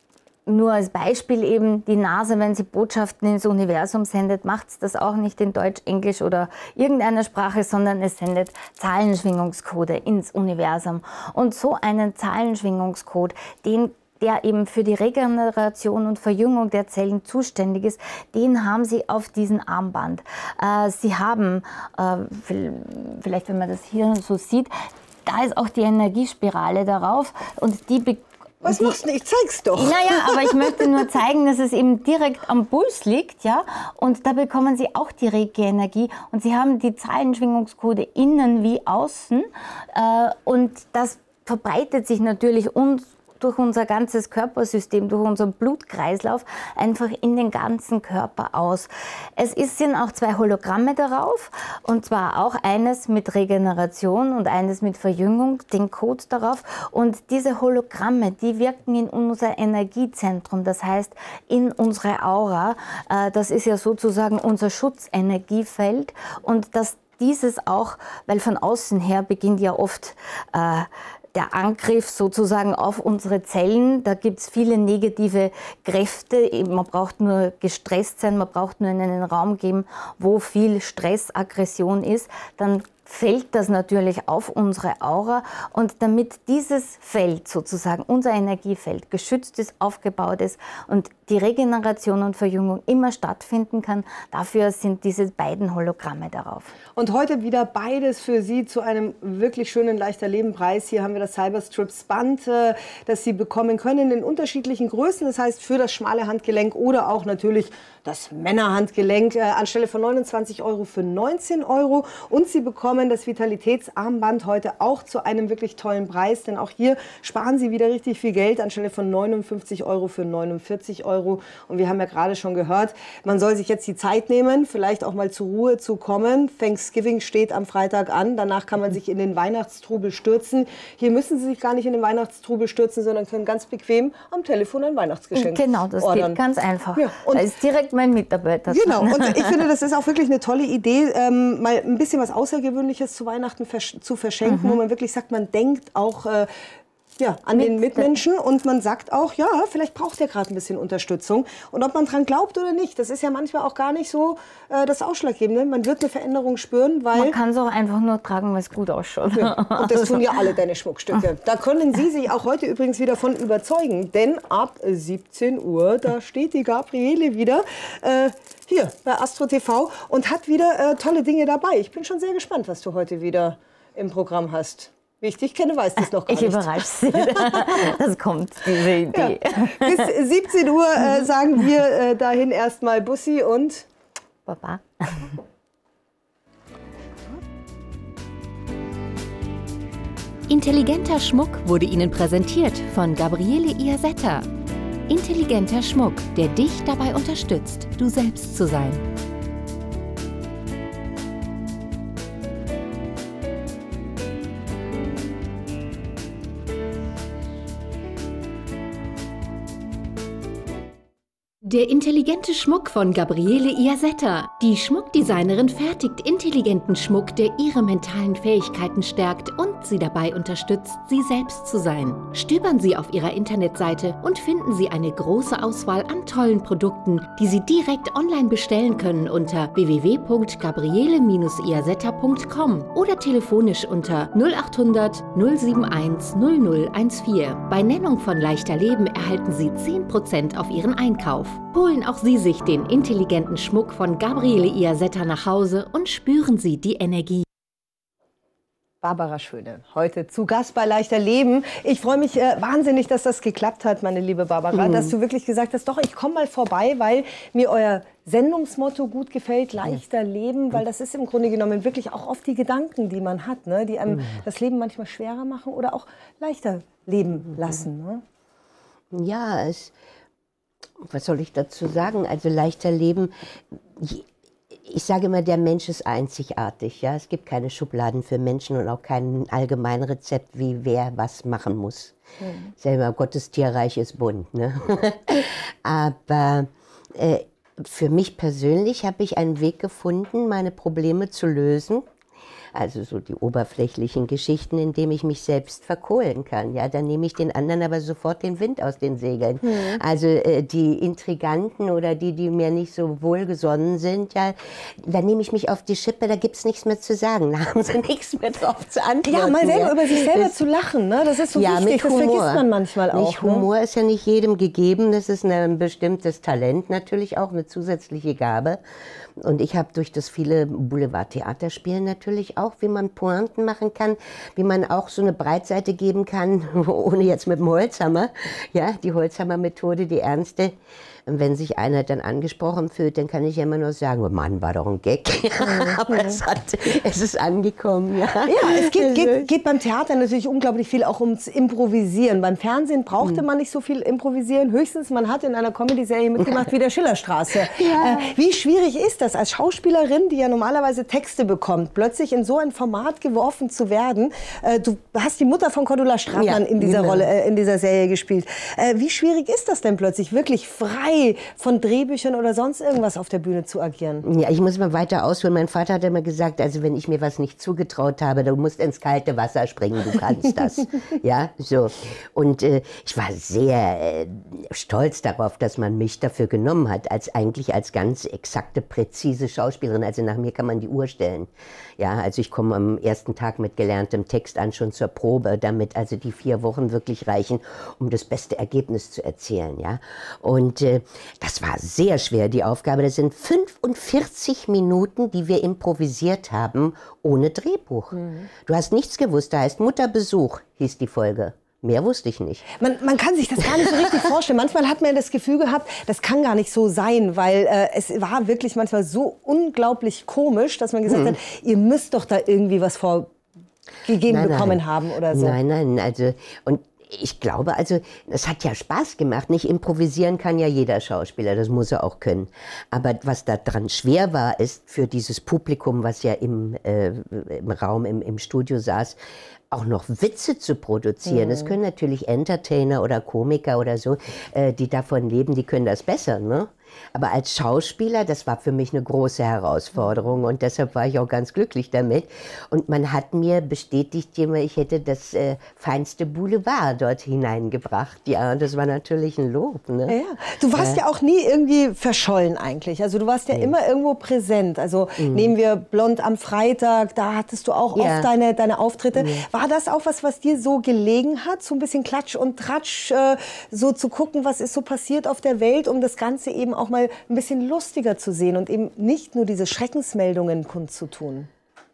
Nur als Beispiel eben die NASA, wenn sie Botschaften ins Universum sendet, macht es das auch nicht in Deutsch, Englisch oder irgendeiner Sprache, sondern es sendet Zahlenschwingungscode ins Universum. Und so einen Zahlenschwingungscode, den der eben für die Regeneration und Verjüngung der Zellen zuständig ist, den haben Sie auf diesem Armband. Äh, Sie haben, äh, vielleicht wenn man das hier so sieht, da ist auch die Energiespirale darauf und die bekommt. Was machst du denn? Ich zeig's doch. Naja, aber ich möchte nur zeigen, dass es eben direkt am Puls liegt, ja. Und da bekommen Sie auch die Reiki-Energie und Sie haben die Zahlenschwingungscode innen wie außen. Äh, und das verbreitet sich natürlich uns durch unser ganzes Körpersystem, durch unseren Blutkreislauf, einfach in den ganzen Körper aus. Es sind auch zwei Hologramme darauf, und zwar auch eines mit Regeneration und eines mit Verjüngung, den Code darauf. Und diese Hologramme, die wirken in unser Energiezentrum, das heißt in unsere Aura. Das ist ja sozusagen unser Schutzenergiefeld, und dass dieses auch, weil von außen her beginnt ja oft äh, der Angriff sozusagen auf unsere Zellen. Da gibt es viele negative Kräfte. Man braucht nur gestresst sein, man braucht nur in einen Raum gehen, wo viel Stress, Aggression ist. Dann fällt das natürlich auf unsere Aura, und damit dieses Feld sozusagen, unser Energiefeld, geschützt ist, aufgebaut ist und die Regeneration und Verjüngung immer stattfinden kann, dafür sind diese beiden Hologramme darauf. Und heute wieder beides für Sie zu einem wirklich schönen leichter Leben Preis. Hier haben wir das Cyber Strips Band, das Sie bekommen können in unterschiedlichen Größen. Das heißt für das schmale Handgelenk oder auch natürlich das Männerhandgelenk anstelle von neunundzwanzig Euro für neunzehn Euro. Und Sie bekommen bekommen das Vitalitätsarmband heute auch zu einem wirklich tollen Preis, denn auch hier sparen Sie wieder richtig viel Geld anstelle von neunundfünfzig Euro für neunundvierzig Euro. Und wir haben ja gerade schon gehört, man soll sich jetzt die Zeit nehmen, vielleicht auch mal zur Ruhe zu kommen. Thanksgiving steht am Freitag an, danach kann man sich in den Weihnachtstrubel stürzen. Hier müssen Sie sich gar nicht in den Weihnachtstrubel stürzen, sondern können ganz bequem am Telefon ein Weihnachtsgeschenk Genau, das ordern. geht ganz einfach. Ja, und da ist direkt mein Mitarbeiter. Genau, und ich finde, das ist auch wirklich eine tolle Idee, ähm, mal ein bisschen was Außergewöhnliches zu Weihnachten versch zu verschenken, mhm. wo man wirklich sagt, man denkt auch äh, ja, an Mit den Mitmenschen und man sagt auch, ja, vielleicht braucht er gerade ein bisschen Unterstützung. Und ob man dran glaubt oder nicht, das ist ja manchmal auch gar nicht so äh, das Ausschlaggebende. Man wird eine Veränderung spüren, weil... Man kann es auch einfach nur tragen, weil es gut ausschaut. Ja, und das tun ja alle deine Schmuckstücke. Da können Sie sich auch heute übrigens wieder von überzeugen, denn ab siebzehn Uhr, da steht die Gabriele wieder äh, hier bei Astro T V und hat wieder äh, tolle Dinge dabei. Ich bin schon sehr gespannt, was du heute wieder im Programm hast. Wie ich dich kenne, weiß das noch gar ich nicht. Ich überrasche Sie. Das kommt, diese Idee. Ja. Bis siebzehn Uhr äh, sagen wir äh, dahin erstmal Bussi und Baba. Intelligenter Schmuck wurde Ihnen präsentiert von Gabriele Iasetta. Intelligenter Schmuck, der dich dabei unterstützt, du selbst zu sein. Der intelligente Schmuck von Gabriele Iasetta. Die Schmuckdesignerin fertigt intelligenten Schmuck, der ihre mentalen Fähigkeiten stärkt und sie dabei unterstützt, sie selbst zu sein. Stöbern Sie auf ihrer Internetseite und finden Sie eine große Auswahl an tollen Produkten, die Sie direkt online bestellen können unter w w w punkt gabriele iasetta punkt com oder telefonisch unter null achthundert null einundsiebzig null null vierzehn. Bei Nennung von Leichter Leben erhalten Sie zehn Prozent auf Ihren Einkauf. Holen auch Sie sich den intelligenten Schmuck von Gabriele Iasetta nach Hause und spüren Sie die Energie. Barbara Schöne, heute zu Gast bei Leichter Leben. Ich freue mich äh, wahnsinnig, dass das geklappt hat, meine liebe Barbara, mhm. dass du wirklich gesagt hast, doch, ich komme mal vorbei, weil mir euer Sendungsmotto gut gefällt, leichter leben, weil das ist im Grunde genommen wirklich auch oft die Gedanken, die man hat, ne, die einem mhm. das Leben manchmal schwerer machen oder auch leichter leben lassen. Ne? Ja, es... Was soll ich dazu sagen? Also leichter leben. Ich sage immer, der Mensch ist einzigartig. Ja? Es gibt keine Schubladen für Menschen und auch kein Allgemeinrezept, wie wer was machen muss. Mhm. Selber Gottes Tierreich ist bunt. Ne? Aber äh, für mich persönlich habe ich einen Weg gefunden, meine Probleme zu lösen. Also so die oberflächlichen Geschichten, indem ich mich selbst verkohlen kann. Ja, dann nehme ich den anderen aber sofort den Wind aus den Segeln. Mhm. Also äh, die Intriganten oder die, die mir nicht so wohlgesonnen sind, ja, da nehme ich mich auf die Schippe, da gibt es nichts mehr zu sagen. Da haben sie nichts mehr drauf zu antworten. Ja, mal selber ja. über sich selber das, zu lachen, ne? Das ist so ja, wichtig, das vergisst man manchmal auch. Nicht, Humor ne? ist ja nicht jedem gegeben, das ist ein bestimmtes Talent natürlich auch, eine zusätzliche Gabe. Und ich habe durch das viele Boulevardtheaterspielen natürlich auch, wie man Pointen machen kann, wie man auch so eine Breitseite geben kann, ohne jetzt mit dem Holzhammer. Ja, die Holzhammer-Methode, die ernste. Und wenn sich einer dann angesprochen fühlt, dann kann ich ja immer nur sagen, oh Mann, war doch ein Gag. Aber es, hat, es ist angekommen. Ja, ja es geht, geht, geht beim Theater natürlich unglaublich viel auch ums Improvisieren. Beim Fernsehen brauchte man nicht so viel improvisieren. Höchstens, man hat in einer Comedy-Serie mitgemacht wie der Schillerstraße. Ja. Äh, wie schwierig ist das, als Schauspielerin, die ja normalerweise Texte bekommt, plötzlich in so ein Format geworfen zu werden? Äh, du hast die Mutter von Cordula Stratmann ja, in dieser genau. Rolle, äh, in dieser Serie gespielt. Äh, wie schwierig ist das denn plötzlich, wirklich frei von Drehbüchern oder sonst irgendwas auf der Bühne zu agieren? Ja, ich muss mal weiter ausholen. Mein Vater hat immer gesagt, also wenn ich mir was nicht zugetraut habe, du musst ins kalte Wasser springen, du kannst das. Ja, so. Und äh, ich war sehr äh, stolz darauf, dass man mich dafür genommen hat, als eigentlich als ganz exakte, präzise Schauspielerin. Also nach mir kann man die Uhr stellen. Ja, also ich komme am ersten Tag mit gelerntem Text an, schon zur Probe, damit also die vier Wochen wirklich reichen, um das beste Ergebnis zu erzielen. Ja, und äh, das war sehr schwer, die Aufgabe. Das sind fünfundvierzig Minuten, die wir improvisiert haben, ohne Drehbuch. Mhm. Du hast nichts gewusst. Da heißt Mutterbesuch, hieß die Folge. Mehr wusste ich nicht. Man, man kann sich das gar nicht so richtig vorstellen. Manchmal hat man das Gefühl gehabt, das kann gar nicht so sein, weil äh, es war wirklich manchmal so unglaublich komisch, dass man gesagt hm. hat, ihr müsst doch da irgendwie was vorgegeben nein, bekommen nein. haben oder so. Nein, nein, also und ich glaube, also es hat ja Spaß gemacht. Nicht improvisieren kann ja jeder Schauspieler, das muss er auch können. Aber was da dran schwer war, ist für dieses Publikum, was ja im, äh, im Raum, im, im Studio saß, auch noch Witze zu produzieren. Das können natürlich Entertainer oder Komiker oder so, äh, die davon leben, die können das besser, ne? Aber als Schauspieler, das war für mich eine große Herausforderung und deshalb war ich auch ganz glücklich damit. Und man hat mir bestätigt, ich hätte das äh, feinste Boulevard dort hineingebracht. Ja, und das war natürlich ein Lob. Ne? Ja, ja. Du warst ja. ja auch nie irgendwie verschollen eigentlich. Also du warst ja nee. immer irgendwo präsent. Also mhm. nehmen wir Blond am Freitag, da hattest du auch ja. oft deine, deine Auftritte. Ja. War das auch was, was dir so gelegen hat, so ein bisschen Klatsch und Tratsch, äh, so zu gucken, was ist so passiert auf der Welt, um das Ganze eben auch mal ein bisschen lustiger zu sehen und eben nicht nur diese Schreckensmeldungen kundzutun?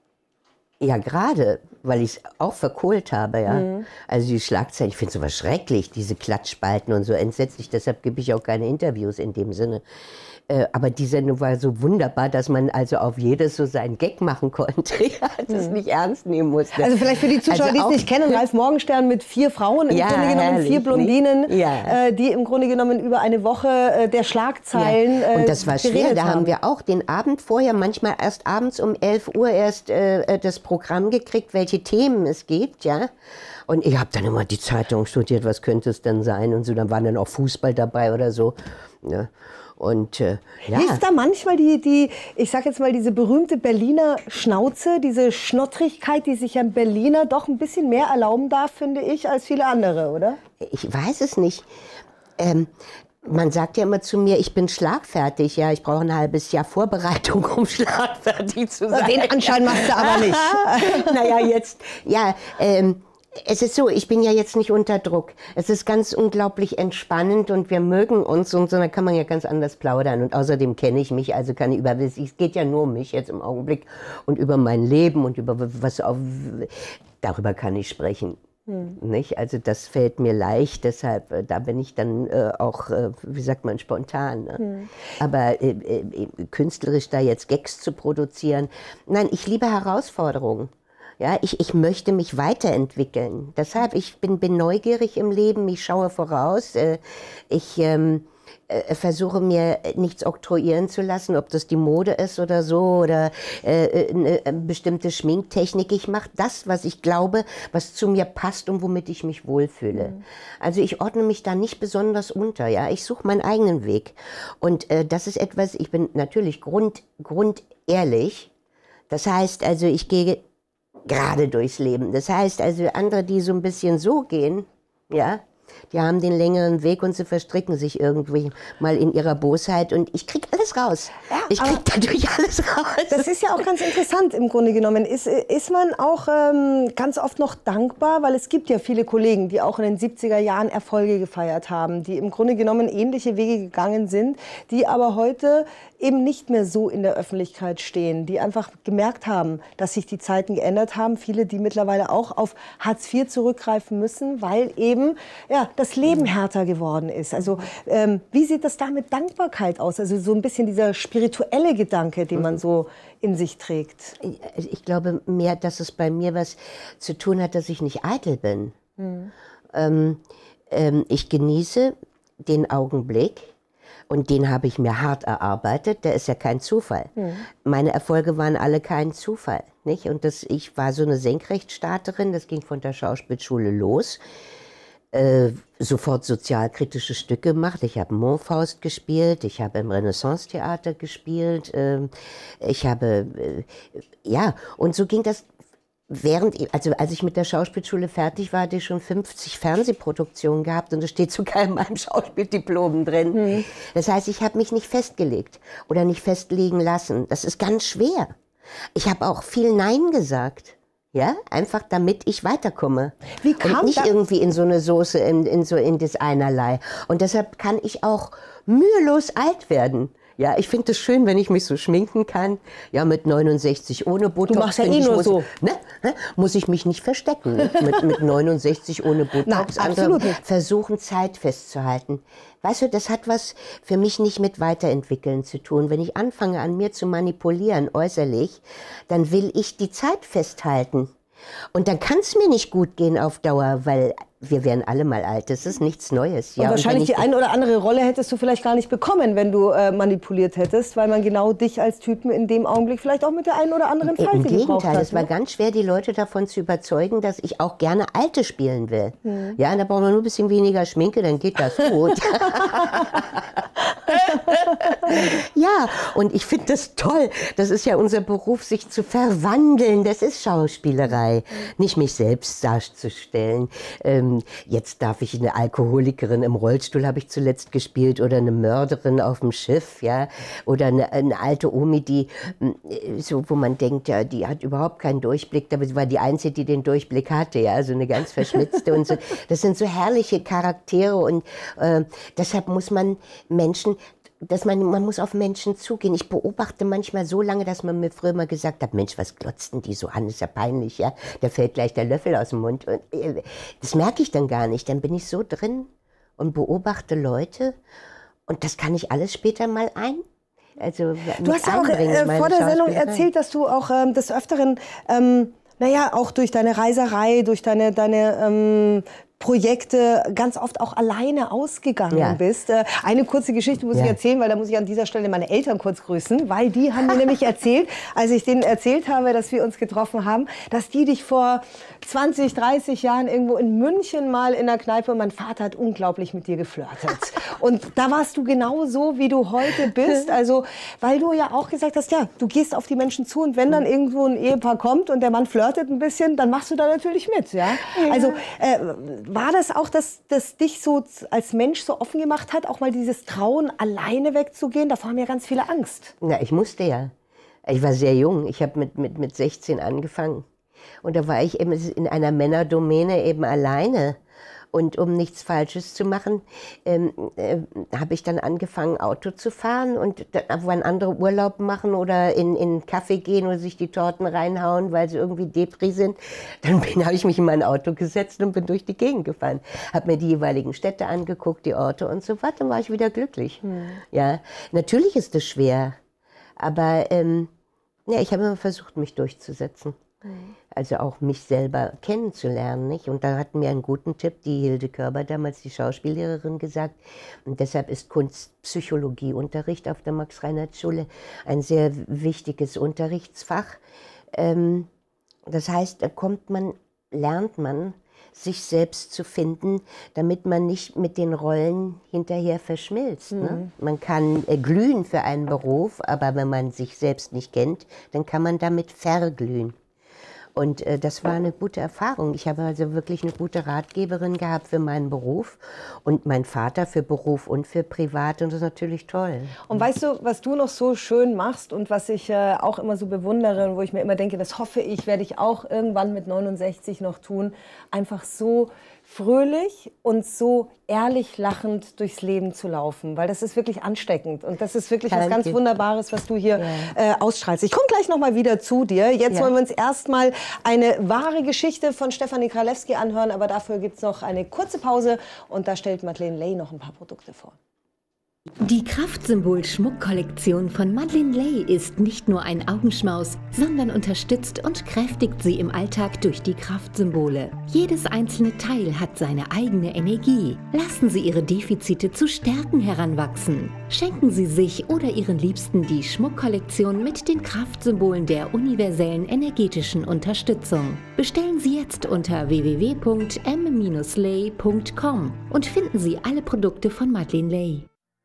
Ja, gerade, weil ich es auch verkohlt habe, ja. Mhm. Also die Schlagzeilen, ich finde sowas schrecklich, diese Klatschspalten und so entsetzlich, deshalb gebe ich auch keine Interviews in dem Sinne. Äh, aber die Sendung war so wunderbar, dass man also auf jedes so seinen Gag machen konnte, ja, das mhm. nicht ernst nehmen musste. Also vielleicht für die Zuschauer, also die es nicht kennen, Ralf Morgenstern mit vier Frauen, im ja, Grunde genommen herrlich, vier Blondinen, ja. äh, die im Grunde genommen über eine Woche äh, der Schlagzeilen ja. Und das war schwer, da haben wir auch den Abend vorher, manchmal erst abends um elf Uhr erst äh, das Programm gekriegt, welche Themen es gibt, ja. Und ich habe dann immer die Zeitung studiert, was könnte es denn sein und so, dann waren dann auch Fußball dabei oder so, ja. Und, äh, ja. Ist da manchmal die, die, ich sag jetzt mal, diese berühmte Berliner Schnauze, diese Schnottrigkeit, die sich ein Berliner doch ein bisschen mehr erlauben darf, finde ich, als viele andere, oder? Ich weiß es nicht. Ähm, man sagt ja immer zu mir, ich bin schlagfertig. Ja, ich brauche ein halbes Jahr Vorbereitung, um schlagfertig zu sein. Den Anschein machst du aber nicht. Naja, jetzt, ja, ähm, es ist so, ich bin ja jetzt nicht unter Druck. Es ist ganz unglaublich entspannend und wir mögen uns und so, da kann man ja ganz anders plaudern. Und außerdem kenne ich mich, also kann ich über, es geht ja nur um mich jetzt im Augenblick und über mein Leben und über was auf, darüber kann ich sprechen. Hm. Nicht? Also das fällt mir leicht, deshalb, da bin ich dann äh, auch, äh, wie sagt man, spontan. Ne? Hm. Aber äh, äh, künstlerisch da jetzt Gags zu produzieren, nein, ich liebe Herausforderungen. Ja, ich, ich möchte mich weiterentwickeln. Deshalb, ich bin, bin neugierig im Leben, ich schaue voraus. Äh, ich ähm, äh, versuche mir nichts oktroyieren zu lassen, ob das die Mode ist oder so oder äh, eine bestimmte Schminktechnik. Ich mache das, was ich glaube, was zu mir passt und womit ich mich wohlfühle. Mhm. Also ich ordne mich da nicht besonders unter. Ja, ich suche meinen eigenen Weg. Und äh, das ist etwas, ich bin natürlich grund, grundehrlich. Das heißt, also ich gehe gerade durchs Leben. Das heißt also, andere, die so ein bisschen so gehen, ja, die haben den längeren Weg und sie verstricken sich irgendwie mal in ihrer Bosheit und ich krieg alles raus. Ja, ich krieg dadurch alles raus. Das ist ja auch ganz interessant im Grunde genommen. Ist, ist man auch ähm, ganz oft noch dankbar, weil es gibt ja viele Kollegen, die auch in den siebziger Jahren Erfolge gefeiert haben, die im Grunde genommen ähnliche Wege gegangen sind, die aber heute eben nicht mehr so in der Öffentlichkeit stehen, die einfach gemerkt haben, dass sich die Zeiten geändert haben. Viele, die mittlerweile auch auf Hartz vier zurückgreifen müssen, weil eben ja, das Leben härter geworden ist. Also ähm, wie sieht das da mit Dankbarkeit aus? Also so ein bisschen dieser spirituelle Gedanke, den man so in sich trägt. Ich glaube mehr, dass es bei mir was zu tun hat, dass ich nicht eitel bin. Mhm. Ähm, ähm, ich genieße den Augenblick. Und den habe ich mir hart erarbeitet, der ist ja kein Zufall. Mhm. Meine Erfolge waren alle kein Zufall. Nicht? Und das, ich war so eine Senkrechtstarterin, das ging von der Schauspielschule los. Äh, sofort sozialkritische Stücke gemacht. Ich habe Mondfaust gespielt, ich habe im Renaissance-Theater gespielt, äh, ich habe, äh, ja, und so ging das. Während, also als ich mit der Schauspielschule fertig war, hatte ich schon fünfzig Fernsehproduktionen gehabt und das steht sogar in meinem Schauspieldiplom drin. Mhm. Das heißt, ich habe mich nicht festgelegt oder nicht festlegen lassen. Das ist ganz schwer. Ich habe auch viel Nein gesagt. Ja, einfach damit ich weiterkomme. Wie kam und nicht das? irgendwie in so eine Soße, in, in so in das Einerlei. Und deshalb kann ich auch mühelos alt werden. Ja, ich finde es schön, wenn ich mich so schminken kann. Ja, mit neunundsechzig ohne Botox. Du machst ja eh nur muss, so. Ne, ne, muss ich mich nicht verstecken. Ne? Mit, mit neunundsechzig ohne Botox. Na, absolut nicht. Versuchen, Zeit festzuhalten. Weißt du, das hat was für mich nicht mit Weiterentwickeln zu tun. Wenn ich anfange, an mir zu manipulieren, äußerlich, dann will ich die Zeit festhalten. Und dann kann es mir nicht gut gehen auf Dauer, weil wir werden alle mal alt. Das ist nichts Neues. Ja, und wahrscheinlich und die eine oder andere Rolle hättest du vielleicht gar nicht bekommen, wenn du äh, manipuliert hättest, weil man genau dich als Typen in dem Augenblick vielleicht auch mit der einen oder anderen Falte Im gebraucht Gegenteil, hat. es war ne? ganz schwer, die Leute davon zu überzeugen, dass ich auch gerne Alte spielen will. Mhm. Ja, da braucht man nur ein bisschen weniger Schminke, dann geht das gut. Ja, und ich finde das toll. Das ist ja unser Beruf, sich zu verwandeln. Das ist Schauspielerei. Nicht mich selbst darzustellen. Ähm, jetzt darf ich eine Alkoholikerin im Rollstuhl, habe ich zuletzt gespielt, oder eine Mörderin auf dem Schiff, ja, oder eine, eine alte Omi, die so, wo man denkt, ja, die hat überhaupt keinen Durchblick, aber sie war die Einzige, die den Durchblick hatte, ja, so eine ganz verschmitzte und so. Das sind so herrliche Charaktere und äh, deshalb muss man Menschen dass man, man muss auf Menschen zugehen. Ich beobachte manchmal so lange, dass man mir früher mal gesagt hat, Mensch, was glotzen die so an, ist ja peinlich, ja, da fällt gleich der Löffel aus dem Mund. Und, äh, das merke ich dann gar nicht, dann bin ich so drin und beobachte Leute und das kann ich alles später mal ein. Also, du hast ja auch äh, vor der Sendung erzählt, dass du auch ähm, des Öfteren, ähm, naja, auch durch deine Reiserei, durch deine, deine ähm, Projekte ganz oft auch alleine ausgegangen ja. bist. Äh, eine kurze Geschichte muss ja. ich erzählen, weil da muss ich an dieser Stelle meine Eltern kurz grüßen, weil die haben mir nämlich erzählt, als ich denen erzählt habe, dass wir uns getroffen haben, dass die dich vor zwanzig, dreißig Jahren irgendwo in München mal in der Kneipe, mein Vater hat unglaublich mit dir geflirtet. Und da warst du genau so, wie du heute bist. Also, weil du ja auch gesagt hast, ja, du gehst auf die Menschen zu und wenn dann irgendwo ein Ehepaar kommt und der Mann flirtet ein bisschen, dann machst du da natürlich mit. Ja? Ja. Also, äh, war das auch, dass das dich so als Mensch so offen gemacht hat, auch mal dieses Trauen, alleine wegzugehen? Davor haben ja ganz viele Angst. Na, ich musste ja. Ich war sehr jung. Ich habe mit, mit, mit sechzehn angefangen. Und da war ich eben in einer Männerdomäne eben alleine. Und um nichts Falsches zu machen, ähm, äh, habe ich dann angefangen, Auto zu fahren und dann, wenn andere Urlaub machen oder in, in einen Kaffee gehen oder sich die Torten reinhauen, weil sie irgendwie Depri sind, dann habe ich mich in mein Auto gesetzt und bin durch die Gegend gefahren. Habe mir die jeweiligen Städte angeguckt, die Orte und so weiter, dann war ich wieder glücklich. Hm. Ja, natürlich ist es schwer, aber ähm, ja, ich habe immer versucht, mich durchzusetzen. Also auch mich selber kennenzulernen, nicht? Und da hatten wir einen guten Tipp, die Hilde Körber, damals die Schauspiellehrerin, gesagt. Und deshalb ist Kunstpsychologieunterricht auf der Max-Reinhardt-Schule ein sehr wichtiges Unterrichtsfach. Ähm, das heißt, da kommt man, lernt man, sich selbst zu finden, damit man nicht mit den Rollen hinterher verschmilzt. Mhm. Ne? Man kann äh, glühen für einen Beruf, aber wenn man sich selbst nicht kennt, dann kann man damit verglühen. Und äh, das war eine gute Erfahrung. Ich habe also wirklich eine gute Ratgeberin gehabt für meinen Beruf und mein Vater für Beruf und für Privat und das ist natürlich toll. Und weißt du, was du noch so schön machst und was ich äh, auch immer so bewundere und wo ich mir immer denke, das hoffe ich, werde ich auch irgendwann mit neunundsechzig noch tun, einfach so fröhlich und so ehrlich lachend durchs Leben zu laufen, weil das ist wirklich ansteckend und das ist wirklich Danke. was ganz Wunderbares, was du hier ja. äh, ausstrahlst. Ich komme gleich noch mal wieder zu dir. Jetzt ja. wollen wir uns erstmal eine wahre Geschichte von Stefanie Kralewski anhören, aber dafür gibt es noch eine kurze Pause und da stellt Madeleine Lay noch ein paar Produkte vor. Die Kraftsymbol-Schmuckkollektion von Madeleine Lay ist nicht nur ein Augenschmaus, sondern unterstützt und kräftigt sie im Alltag durch die Kraftsymbole. Jedes einzelne Teil hat seine eigene Energie. Lassen Sie Ihre Defizite zu Stärken heranwachsen. Schenken Sie sich oder Ihren Liebsten die Schmuckkollektion mit den Kraftsymbolen der universellen energetischen Unterstützung. Bestellen Sie jetzt unter w w w punkt m Bindestrich lay punkt com und finden Sie alle Produkte von Madeleine Lay.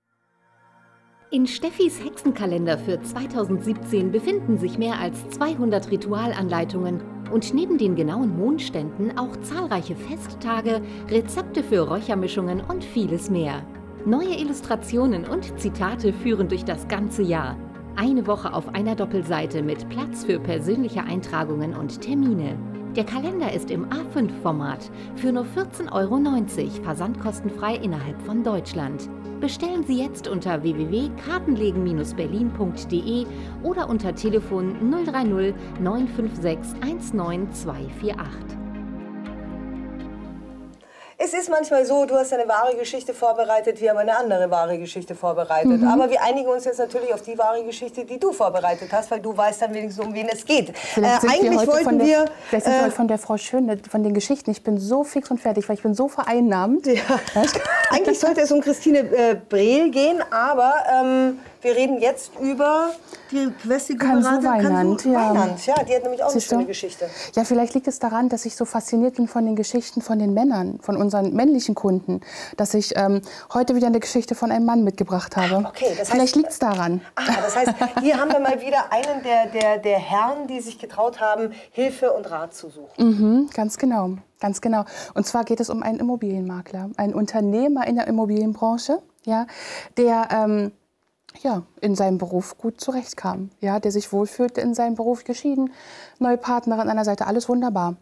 In Steffis Hexenkalender für zweitausendsiebzehn befinden sich mehr als zweihundert Ritualanleitungen und neben den genauen Mondständen auch zahlreiche Festtage, Rezepte für Räuchermischungen und vieles mehr. Neue Illustrationen und Zitate führen durch das ganze Jahr. Eine Woche auf einer Doppelseite mit Platz für persönliche Eintragungen und Termine. Der Kalender ist im A fünf Format für nur vierzehn Euro neunzig, versandkostenfrei innerhalb von Deutschland. Bestellen Sie jetzt unter w w w punkt kartenlegen Bindestrich berlin punkt de oder unter Telefon null drei null neun fünf sechs eins neun zwei vier acht. Es ist manchmal so, du hast eine wahre Geschichte vorbereitet, wir haben eine andere wahre Geschichte vorbereitet. Mhm. Aber wir einigen uns jetzt natürlich auf die wahre Geschichte, die du vorbereitet hast, weil du weißt dann wenigstens, um wen es geht. Äh, eigentlich wir wollten der, wir... Vielleicht sind wir äh, heute von der Frau Schön, von den Geschichten. Ich bin so fix und fertig, weil ich bin so vereinnahmt. Ja. Eigentlich sollte es um Christine äh, Brehl gehen, aber ähm, wir reden jetzt über die Kansu Weinand. Ja. Weinand. Ja, die hat nämlich auch eine schöne Geschichte. Ja, vielleicht liegt es daran, dass ich so fasziniert bin von den Geschichten von den Männern, von unseren männlichen Kunden, dass ich ähm, heute wieder eine Geschichte von einem Mann mitgebracht habe. Okay, das vielleicht heißt, liegt es daran. Ah, das heißt, hier haben wir mal wieder einen der, der, der Herren, die sich getraut haben, Hilfe und Rat zu suchen. Mhm, ganz genau. Ganz genau. Und zwar geht es um einen Immobilienmakler, einen Unternehmer in der Immobilienbranche, ja, der ähm, ja, in seinem Beruf gut zurechtkam, ja, der sich wohlfühlte in seinem Beruf, geschieden, neue Partnerin an der Seite, alles wunderbar.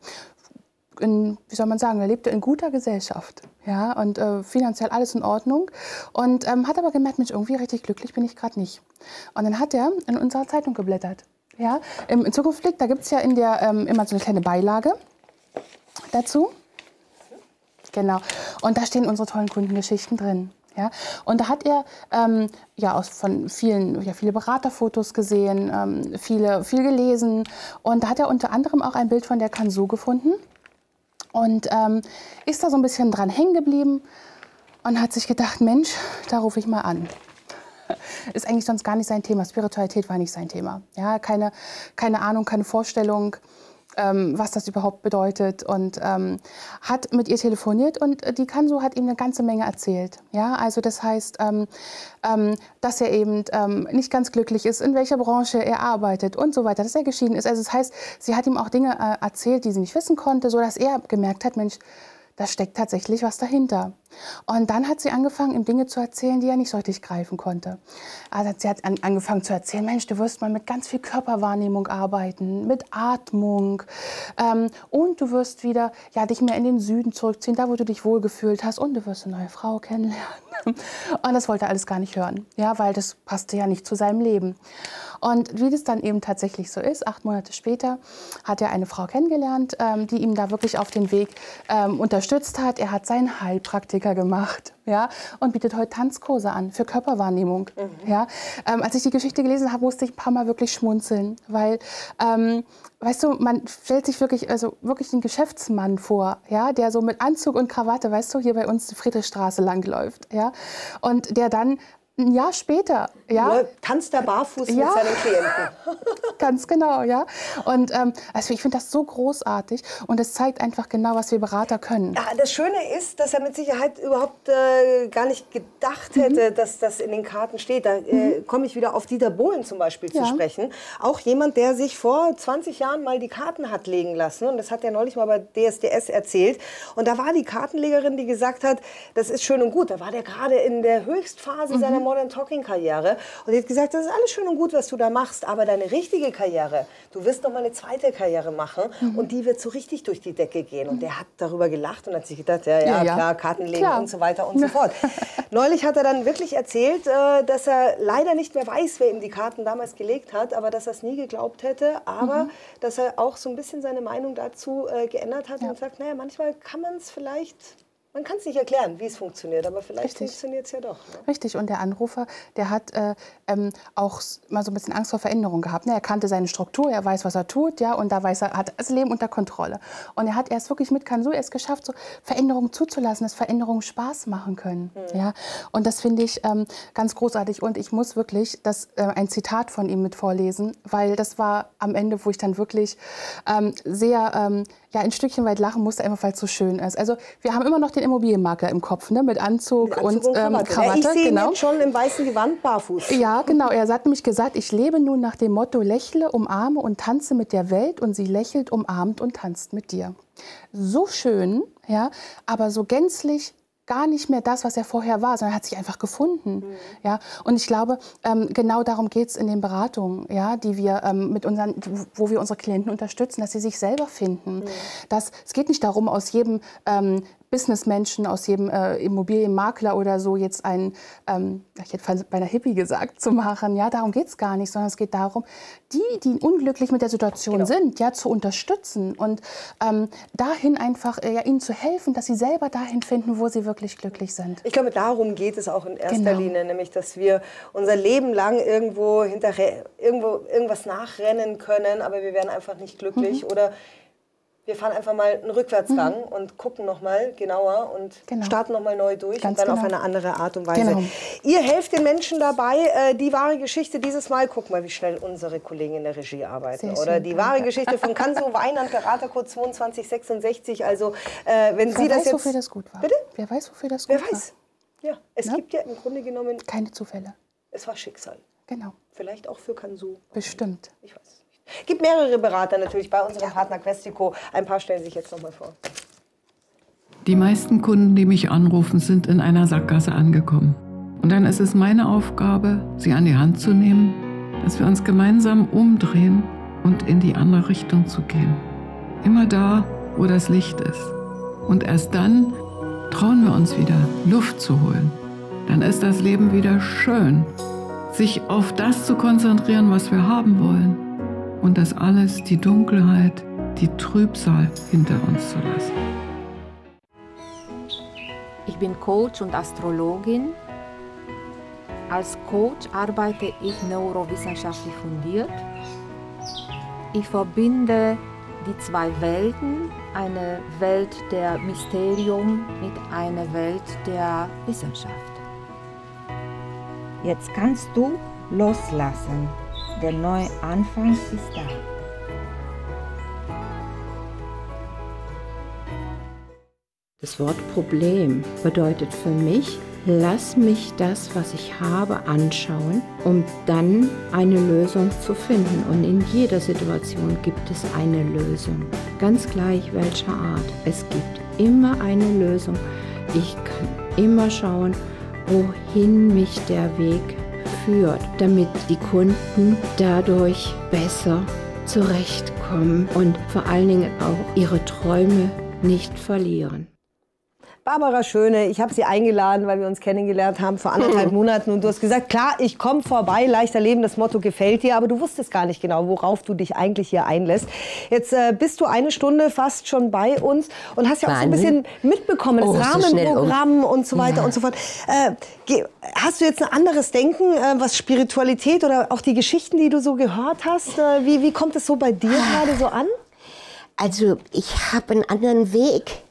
In, wie soll man sagen, er lebte in guter Gesellschaft, ja, und äh, finanziell alles in Ordnung und ähm, hat aber gemerkt, Mensch, irgendwie richtig glücklich bin ich gerade nicht. Und dann hat er in unserer Zeitung geblättert, ja, im, in Zukunftsblick, da gibt es ja in der ähm, immer so eine kleine Beilage dazu, genau, und da stehen unsere tollen Kundengeschichten drin. Ja, und da hat er ähm, ja, aus von vielen, ja, viele Beraterfotos gesehen, ähm, viele, viel gelesen. Und da hat er unter anderem auch ein Bild von der Kansu gefunden. Und ähm, ist da so ein bisschen dran hängen geblieben und hat sich gedacht, Mensch, da rufe ich mal an. Ist eigentlich sonst gar nicht sein Thema. Spiritualität war nicht sein Thema. Ja, keine, keine Ahnung, keine Vorstellung, Ähm, was das überhaupt bedeutet, und ähm, hat mit ihr telefoniert und die Kansu hat ihm eine ganze Menge erzählt. Ja, also das heißt, ähm, ähm, dass er eben ähm, nicht ganz glücklich ist, in welcher Branche er arbeitet und so weiter, dass er geschieden ist. Also das heißt, sie hat ihm auch Dinge äh, erzählt, die sie nicht wissen konnte, sodass er gemerkt hat, Mensch, da steckt tatsächlich was dahinter. Und dann hat sie angefangen, ihm Dinge zu erzählen, die er nicht so richtig greifen konnte. Also sie hat an, angefangen zu erzählen, Mensch, du wirst mal mit ganz viel Körperwahrnehmung arbeiten, mit Atmung. Ähm, und du wirst wieder ja, dich mehr in den Süden zurückziehen, da wo du dich wohlgefühlt hast. Und du wirst eine neue Frau kennenlernen. Und das wollte er alles gar nicht hören, ja, weil das passte ja nicht zu seinem Leben. Und wie das dann eben tatsächlich so ist, acht Monate später hat er eine Frau kennengelernt, ähm, die ihm da wirklich auf den Weg ähm, unterstützt hat. Er hat seinen Heilpraktiker gemacht, ja, und bietet heute Tanzkurse an für Körperwahrnehmung. Mhm. Ja. Ähm, als ich die Geschichte gelesen habe, musste ich ein paar Mal wirklich schmunzeln, weil, ähm, weißt du, man stellt sich wirklich, also wirklich einen Geschäftsmann vor, ja, der so mit Anzug und Krawatte, weißt du, hier bei uns die Friedrichstraße langläuft, ja, und der dann ein Jahr später, ja, tanzt er barfuß ja, mit seinen Klienten. Ganz genau, ja. Und ähm, also ich finde das so großartig und es zeigt einfach genau, was wir Berater können. Ja, das Schöne ist, dass er mit Sicherheit überhaupt äh, gar nicht gedacht hätte, mhm. dass das in den Karten steht. Da äh, mhm. komme ich wieder auf Dieter Bohlen zum Beispiel ja. zu sprechen. Auch jemand, der sich vor zwanzig Jahren mal die Karten hat legen lassen. Und das hat er neulich mal bei D S D S erzählt. Und da war die Kartenlegerin, die gesagt hat, das ist schön und gut. Da war der gerade in der Höchstphase mhm. seiner Modern Talking Karriere. Und die hat gesagt, das ist alles schön und gut, was du da machst. Aber deine richtige Karriere, du wirst noch mal eine zweite Karriere machen. Mhm. Und die wird so richtig durch die Decke gehen. Und der hat darüber gelacht und hat sich gedacht, ja, ja, ja, ja. klar, Karten legen klar. und so weiter und so fort. Neulich hat er dann wirklich erzählt, dass er leider nicht mehr weiß, wer ihm die Karten damals gelegt hat, aber dass er es nie geglaubt hätte. Aber mhm. dass er auch so ein bisschen seine Meinung dazu äh, geändert hat ja. und sagt, naja, manchmal kann man es vielleicht... Man kann es nicht erklären, wie es funktioniert, aber vielleicht funktioniert es ja doch. Ne? Richtig, und der Anrufer, der hat äh, ähm, auch mal so ein bisschen Angst vor Veränderung gehabt. Ne? Er kannte seine Struktur, er weiß, was er tut, ja, und da weiß er, hat das Leben unter Kontrolle. Und er hat erst wirklich mit Kansu erst geschafft, so Veränderungen zuzulassen, dass Veränderungen Spaß machen können. Mhm. Ja? Und das finde ich ähm, ganz großartig. Und ich muss wirklich das, äh, ein Zitat von ihm mit vorlesen, weil das war am Ende, wo ich dann wirklich ähm, sehr ähm, ja, ein Stückchen weit lachen musste, einfach weil es so schön ist. Also wir haben immer noch den Immobilienmakler im Kopf, ne? mit, Anzug mit Anzug und, und ähm, Krawatte. Ja, ich sehe genau. ihn jetzt schon im weißen Gewand barfuß. Ja, genau. Er hat nämlich gesagt, ich lebe nun nach dem Motto, lächle, umarme und tanze mit der Welt, und sie lächelt, umarmt und tanzt mit dir. So schön, ja, aber so gänzlich gar nicht mehr das, was er vorher war, sondern er hat sich einfach gefunden. Mhm. Ja? Und ich glaube, ähm, genau darum geht es in den Beratungen, ja, die wir ähm, mit unseren, wo wir unsere Klienten unterstützen, dass sie sich selber finden. Mhm. Dass, es geht nicht darum, aus jedem ähm, Businessmenschen, aus jedem äh, Immobilienmakler oder so jetzt einen, ähm, ich hätte bei einer Hippie gesagt, zu machen. Ja, darum geht es gar nicht, sondern es geht darum, die, die unglücklich mit der Situation genau. sind, ja, zu unterstützen und ähm, dahin einfach äh, ja, ihnen zu helfen, dass sie selber dahin finden, wo sie wirklich glücklich sind. Ich glaube, darum geht es auch in erster genau. Linie, nämlich, dass wir unser Leben lang irgendwo hinterher, irgendwo irgendwas nachrennen können, aber wir werden einfach nicht glücklich mhm. oder wir fahren einfach mal einen Rückwärtsgang mhm. und gucken noch mal genauer und genau. starten noch mal neu durch Ganz und dann genau. auf eine andere Art und Weise. Genau. Ihr helft den Menschen dabei, äh, die wahre Geschichte dieses Mal, guck mal, wie schnell unsere Kollegen in der Regie arbeiten. Sehr oder schön, die danke. Wahre Geschichte von Kansu Weinand, Beratercode zweiundzwanzig sechsundsechzig. Also äh, wenn Wer Sie weiß, das jetzt... wofür das gut war. Bitte? Wer weiß, wofür das gut Wer weiß. War. Ja, es ja? gibt ja im Grunde genommen... Keine Zufälle. Es war Schicksal. Genau. Vielleicht auch für Kansu. Bestimmt. Ich weiß. Es gibt mehrere Berater natürlich bei unserem ja. Partner Questico. Ein paar stellen sich jetzt noch mal vor. Die meisten Kunden, die mich anrufen, sind in einer Sackgasse angekommen. Und dann ist es meine Aufgabe, sie an die Hand zu nehmen, dass wir uns gemeinsam umdrehen und in die andere Richtung zu gehen. Immer da, wo das Licht ist. Und erst dann trauen wir uns wieder, Luft zu holen. Dann ist das Leben wieder schön. Sich auf das zu konzentrieren, was wir haben wollen. Und das alles, die Dunkelheit, die Trübsal hinter uns zu lassen. Ich bin Coach und Astrologin. Als Coach arbeite ich neurowissenschaftlich fundiert. Ich verbinde die zwei Welten, eine Welt der Mysterium mit einer Welt der Wissenschaft. Jetzt kannst du loslassen. Der neue Anfang ist da. Das Wort Problem bedeutet für mich, lass mich das, was ich habe, anschauen, um dann eine Lösung zu finden. Und in jeder Situation gibt es eine Lösung, ganz gleich welcher Art. Es gibt immer eine Lösung. Ich kann immer schauen, wohin mich der Weg führt, damit die Kunden dadurch besser zurechtkommen und vor allen Dingen auch ihre Träume nicht verlieren. Barbara Schöne, ich habe Sie eingeladen, weil wir uns kennengelernt haben vor anderthalb Monaten. Und du hast gesagt, klar, ich komme vorbei, leichter Leben, das Motto gefällt dir. Aber du wusstest gar nicht genau, worauf du dich eigentlich hier einlässt. Jetzt äh, bist du eine Stunde fast schon bei uns und hast ja auch so ein bisschen mitbekommen, das oh, Rahmenprogramm so und so weiter ja. und so fort. Äh, hast du jetzt ein anderes Denken, äh, was Spiritualität oder auch die Geschichten, die du so gehört hast? Äh, wie, wie kommt es so bei dir gerade so an? Also ich habe einen anderen Weg.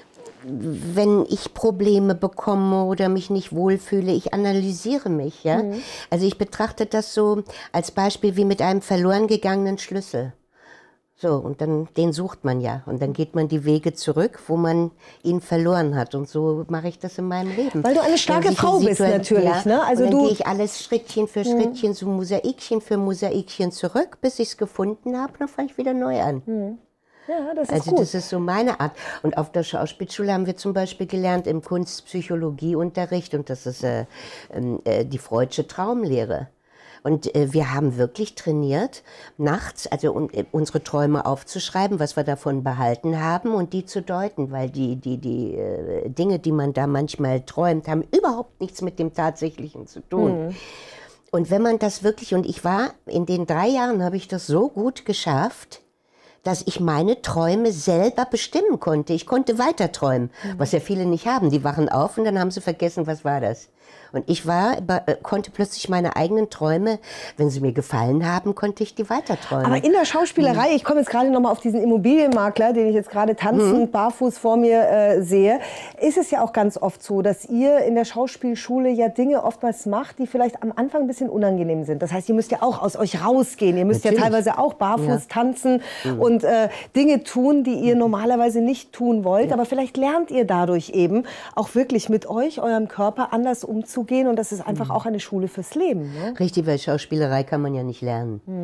Wenn ich Probleme bekomme oder mich nicht wohlfühle, ich analysiere mich. Ja? Mhm. Also ich betrachte das so als Beispiel wie mit einem verloren gegangenen Schlüssel. So, und dann, den sucht man ja. Und dann geht man die Wege zurück, wo man ihn verloren hat. Und so mache ich das in meinem Leben. Weil du eine starke Frau bist natürlich. Ja, ne? Also und dann du gehe ich alles Schrittchen für Schrittchen, mhm. so Mosaikchen für Mosaikchen zurück, bis ich es gefunden habe. Dann fange ich wieder neu an. Mhm. Ja, das ist also gut. Das ist so meine Art. Und auf der Schauspielschule haben wir zum Beispiel gelernt im Kunstpsychologieunterricht, und das ist äh, äh, die Freudsche Traumlehre. Und äh, wir haben wirklich trainiert, nachts, also um, äh, unsere Träume aufzuschreiben, was wir davon behalten haben und die zu deuten, weil die, die, die äh, Dinge, die man da manchmal träumt, haben überhaupt nichts mit dem Tatsächlichen zu tun. Mhm. Und wenn man das wirklich, und ich war, in den drei Jahren habe ich das so gut geschafft, dass ich meine Träume selber bestimmen konnte. Ich konnte weiter träumen, mhm. was ja viele nicht haben. Die wachen auf und dann haben sie vergessen, was war das. Und ich war, konnte plötzlich meine eigenen Träume, wenn sie mir gefallen haben, konnte ich die weiter träumen. Aber in der Schauspielerei, mhm. ich komme jetzt gerade noch mal auf diesen Immobilienmakler, den ich jetzt gerade tanzend, mhm. barfuß vor mir äh, sehe, ist es ja auch ganz oft so, dass ihr in der Schauspielschule ja Dinge oftmals macht, die vielleicht am Anfang ein bisschen unangenehm sind. Das heißt, ihr müsst ja auch aus euch rausgehen. Ihr müsst Natürlich. ja teilweise auch barfuß ja. tanzen mhm. und äh, Dinge tun, die ihr normalerweise nicht tun wollt. Ja. Aber vielleicht lernt ihr dadurch eben auch wirklich mit euch, eurem Körper, anders umzugehen. Und das ist einfach mhm. auch eine Schule fürs Leben. Ne? Richtig, weil Schauspielerei kann man ja nicht lernen. Mhm.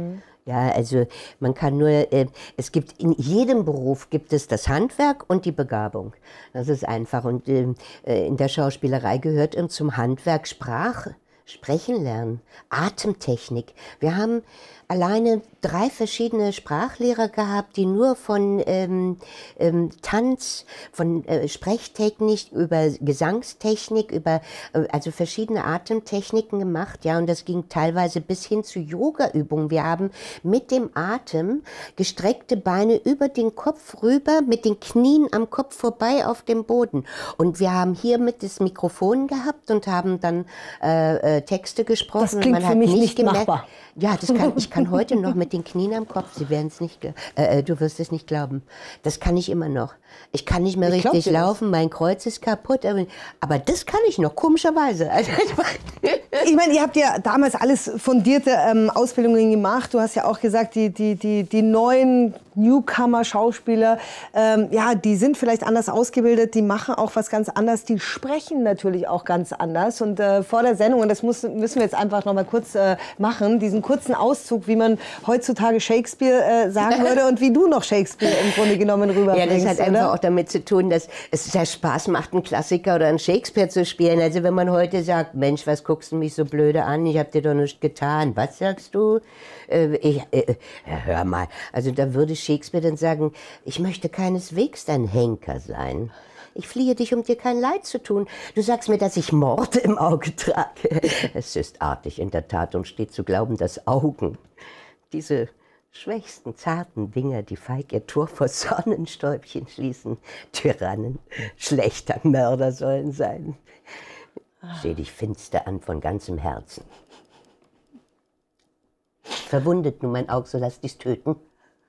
Ja, also man kann nur, äh, es gibt in jedem Beruf gibt es das Handwerk und die Begabung. Das ist einfach. Und äh, in der Schauspielerei gehört zum Handwerk Sprache, Sprechen lernen, Atemtechnik. Wir haben alleine drei verschiedene Sprachlehrer gehabt, die nur von ähm, ähm, Tanz, von äh, Sprechtechnik über Gesangstechnik, über äh, also verschiedene Atemtechniken gemacht. Ja, und das ging teilweise bis hin zu Yoga-Übungen. Wir haben mit dem Atem gestreckte Beine über den Kopf rüber, mit den Knien am Kopf vorbei auf dem Boden. Und wir haben hier mit das Mikrofon gehabt und haben dann äh, äh, Texte gesprochen. Das klingt man für hat mich nicht, nicht gemerkt, machbar. Ja, das kann, ich kann heute noch mit den Knien am Kopf, Sie werden es nicht, äh, du wirst es nicht glauben. Das kann ich immer noch. Ich kann nicht mehr Ich richtig laufen, mein Kreuz ist kaputt, aber, aber das kann ich noch, komischerweise. Also, ich meine, ihr habt ja damals alles fundierte ähm, Ausbildungen gemacht. Du hast ja auch gesagt, die, die, die, die neuen Newcomer-Schauspieler, ähm, ja, die sind vielleicht anders ausgebildet, die machen auch was ganz anderes, die sprechen natürlich auch ganz anders. Und äh, vor der Sendung, und das muss, müssen wir jetzt einfach noch mal kurz äh, machen, diesen kurzen Auszug, wie man heutzutage Shakespeare äh, sagen würde und wie du noch Shakespeare im Grunde genommen rüberbringst. Ja, das hat oder? einfach auch damit zu tun, dass es sehr Spaß macht, einen Klassiker oder einen Shakespeare zu spielen. Also wenn man heute sagt, Mensch, was guckst du mich so blöde an? Ich hab dir doch nichts getan. Was sagst du? Äh, ich, äh, ja, hör mal. Also da würde Shakespeare dann sagen, ich möchte keineswegs dein Henker sein. Ich fliehe dich, um dir kein Leid zu tun. Du sagst mir, dass ich Mord im Auge trage. Es ist artig in der Tat und steht zu glauben, dass Augen, diese schwächsten, zarten Dinger, die feig ihr Tor vor Sonnenstäubchen schließen, Tyrannen, schlechter Mörder sollen sein. Seh dich finster an von ganzem Herzen. Verwundet nun mein Auge, so lass dich's töten.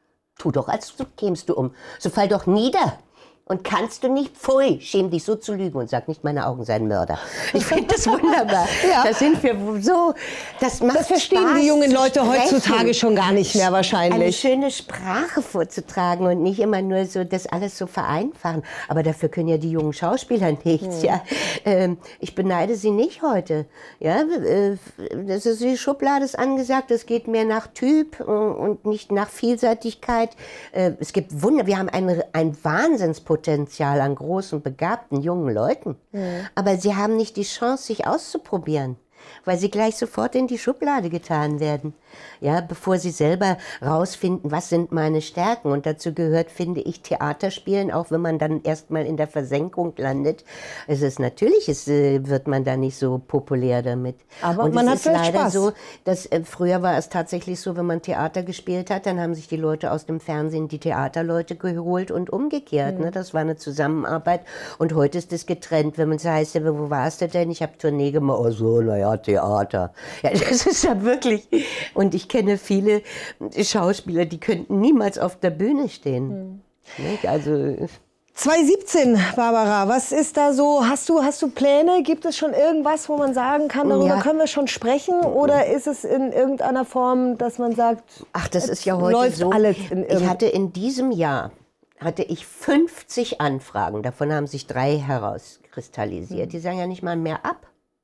Tu doch, als du kämst du um. So fall doch nieder. Und kannst du nicht, pfui, schäm dich so zu lügen und sag nicht, meine Augen seien Mörder. Ich finde das wunderbar. Ja. Da sind wir so, das macht Das verstehen Spaß die jungen Leute zu sprechen. heutzutage schon gar nicht mehr wahrscheinlich. Eine schöne Sprache vorzutragen und nicht immer nur so das alles so vereinfachen. Aber dafür können ja die jungen Schauspieler nichts. Hm. Ja. Ähm, ich beneide sie nicht heute. Ja, äh, das ist, die Schublade ist angesagt, es geht mehr nach Typ und nicht nach Vielseitigkeit. Äh, es gibt Wunder, wir haben ein, ein Wahnsinnspotenzial an großen, begabten jungen Leuten. Ja. Aber sie haben nicht die Chance, sich auszuprobieren, weil sie gleich sofort in die Schublade getan werden. Ja, bevor sie selber rausfinden, was sind meine Stärken. Und dazu gehört, finde ich, Theaterspielen, auch wenn man dann erstmal in der Versenkung landet. Es ist natürlich, es äh, wird man da nicht so populär damit. Aber und man es hat ist vielleicht leider Spaß. so, dass äh, früher war es tatsächlich so, wenn man Theater gespielt hat, dann haben sich die Leute aus dem Fernsehen die Theaterleute geholt und umgekehrt. Mhm. Ne? Das war eine Zusammenarbeit. Und heute ist es getrennt, wenn man so heißt, ja, wo warst du denn? Ich habe Tournee gemacht. Oh so, naja, Theater. Ja, das ist ja wirklich... Und ich kenne viele Schauspieler, die könnten niemals auf der Bühne stehen. Hm. Nicht? Also zwanzig siebzehn, Barbara, was ist da so? Hast du, hast du Pläne? Gibt es schon irgendwas, wo man sagen kann, darüber ja. können wir schon sprechen? Oder ist es in irgendeiner Form, dass man sagt, ach, das ist ja heute läuft so. alles in ich hatte in diesem Jahr hatte ich fünfzig Anfragen. Davon haben sich drei herauskristallisiert. Hm. Die sagen ja nicht mal mehr ab.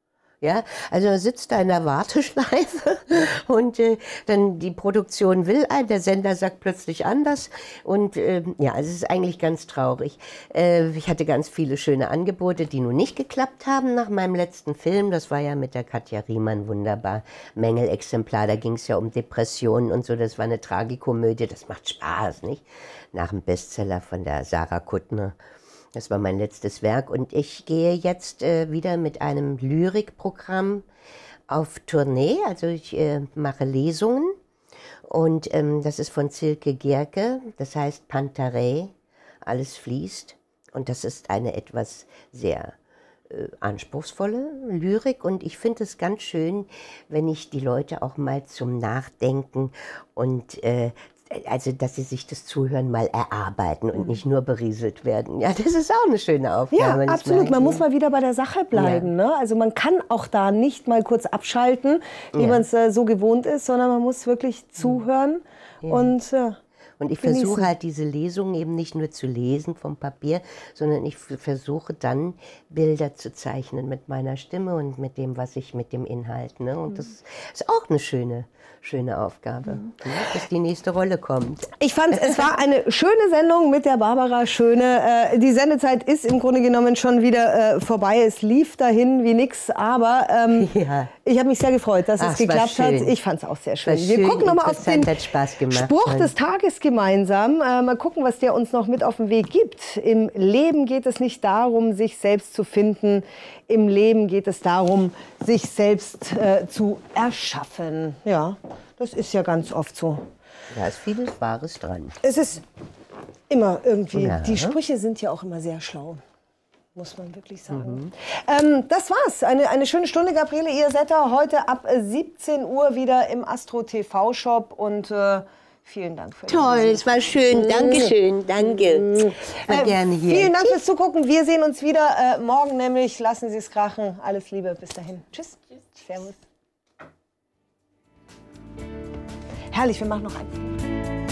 Ja, also er sitzt da in der Warteschleife und äh, dann die Produktion will ein, der Sender sagt plötzlich anders und äh, ja, es ist eigentlich ganz traurig. Äh, ich hatte ganz viele schöne Angebote, die nun nicht geklappt haben nach meinem letzten Film. Das war ja mit der Katja Riemann wunderbar, Mängelexemplar, da ging es ja um Depressionen und so, das war eine Tragikomödie, das macht Spaß, nicht? Nach dem Bestseller von der Sarah Kuttner. Das war mein letztes Werk und ich gehe jetzt äh, wieder mit einem Lyrikprogramm auf Tournee. Also ich äh, mache Lesungen und ähm, das ist von Silke Gierke, das heißt Pantarei, alles fließt. Und das ist eine etwas sehr äh, anspruchsvolle Lyrik und ich finde es ganz schön, wenn ich die Leute auch mal zum Nachdenken und äh, also, dass sie sich das Zuhören mal erarbeiten und nicht nur berieselt werden. Ja, das ist auch eine schöne Aufgabe. Ja, absolut. Man muss mal wieder bei der Sache bleiben. Ja. Ne? Also man kann auch da nicht mal kurz abschalten, wie ja. man es äh, so gewohnt ist, sondern man muss wirklich zuhören ja. und äh, Und ich genießen. versuche halt diese Lesungen eben nicht nur zu lesen vom Papier, sondern ich versuche dann Bilder zu zeichnen mit meiner Stimme und mit dem, was ich mit dem Inhalt. Ne? Und das ist auch eine schöne, schöne Aufgabe, mhm. ja, bis die nächste Rolle kommt. Ich fand, es war eine schöne Sendung mit der Barbara Schöne. Äh, die Sendezeit ist im Grunde genommen schon wieder äh, vorbei. Es lief dahin wie nix, aber ähm, ja. ich habe mich sehr gefreut, dass Ach, es geklappt hat. Ich fand es auch sehr schön. Wir schön, gucken nochmal auf den Spruch Mann. des Tages gemeinsam. Äh, mal gucken, was der uns noch mit auf den Weg gibt. Im Leben geht es nicht darum, sich selbst zu finden. Im Leben geht es darum, sich selbst äh, zu erschaffen. Ja, das ist ja ganz oft so. Da ist vieles Wahres dran. Es ist immer irgendwie, ja. die Sprüche sind ja auch immer sehr schlau, muss man wirklich sagen. Mhm. Ähm, das war's. Eine, eine schöne Stunde, Gabriele Iasetta. Heute ab siebzehn Uhr wieder im Astro T V-Shop und äh, vielen Dank für Toll, es war schön. Dankeschön, danke. War äh, gerne hier. Vielen Dank fürs Zugucken. Wir sehen uns wieder äh, morgen nämlich. Lassen Sie es krachen. Alles Liebe. Bis dahin. Tschüss. Tschüss. Servus. Herrlich, wir machen noch eins.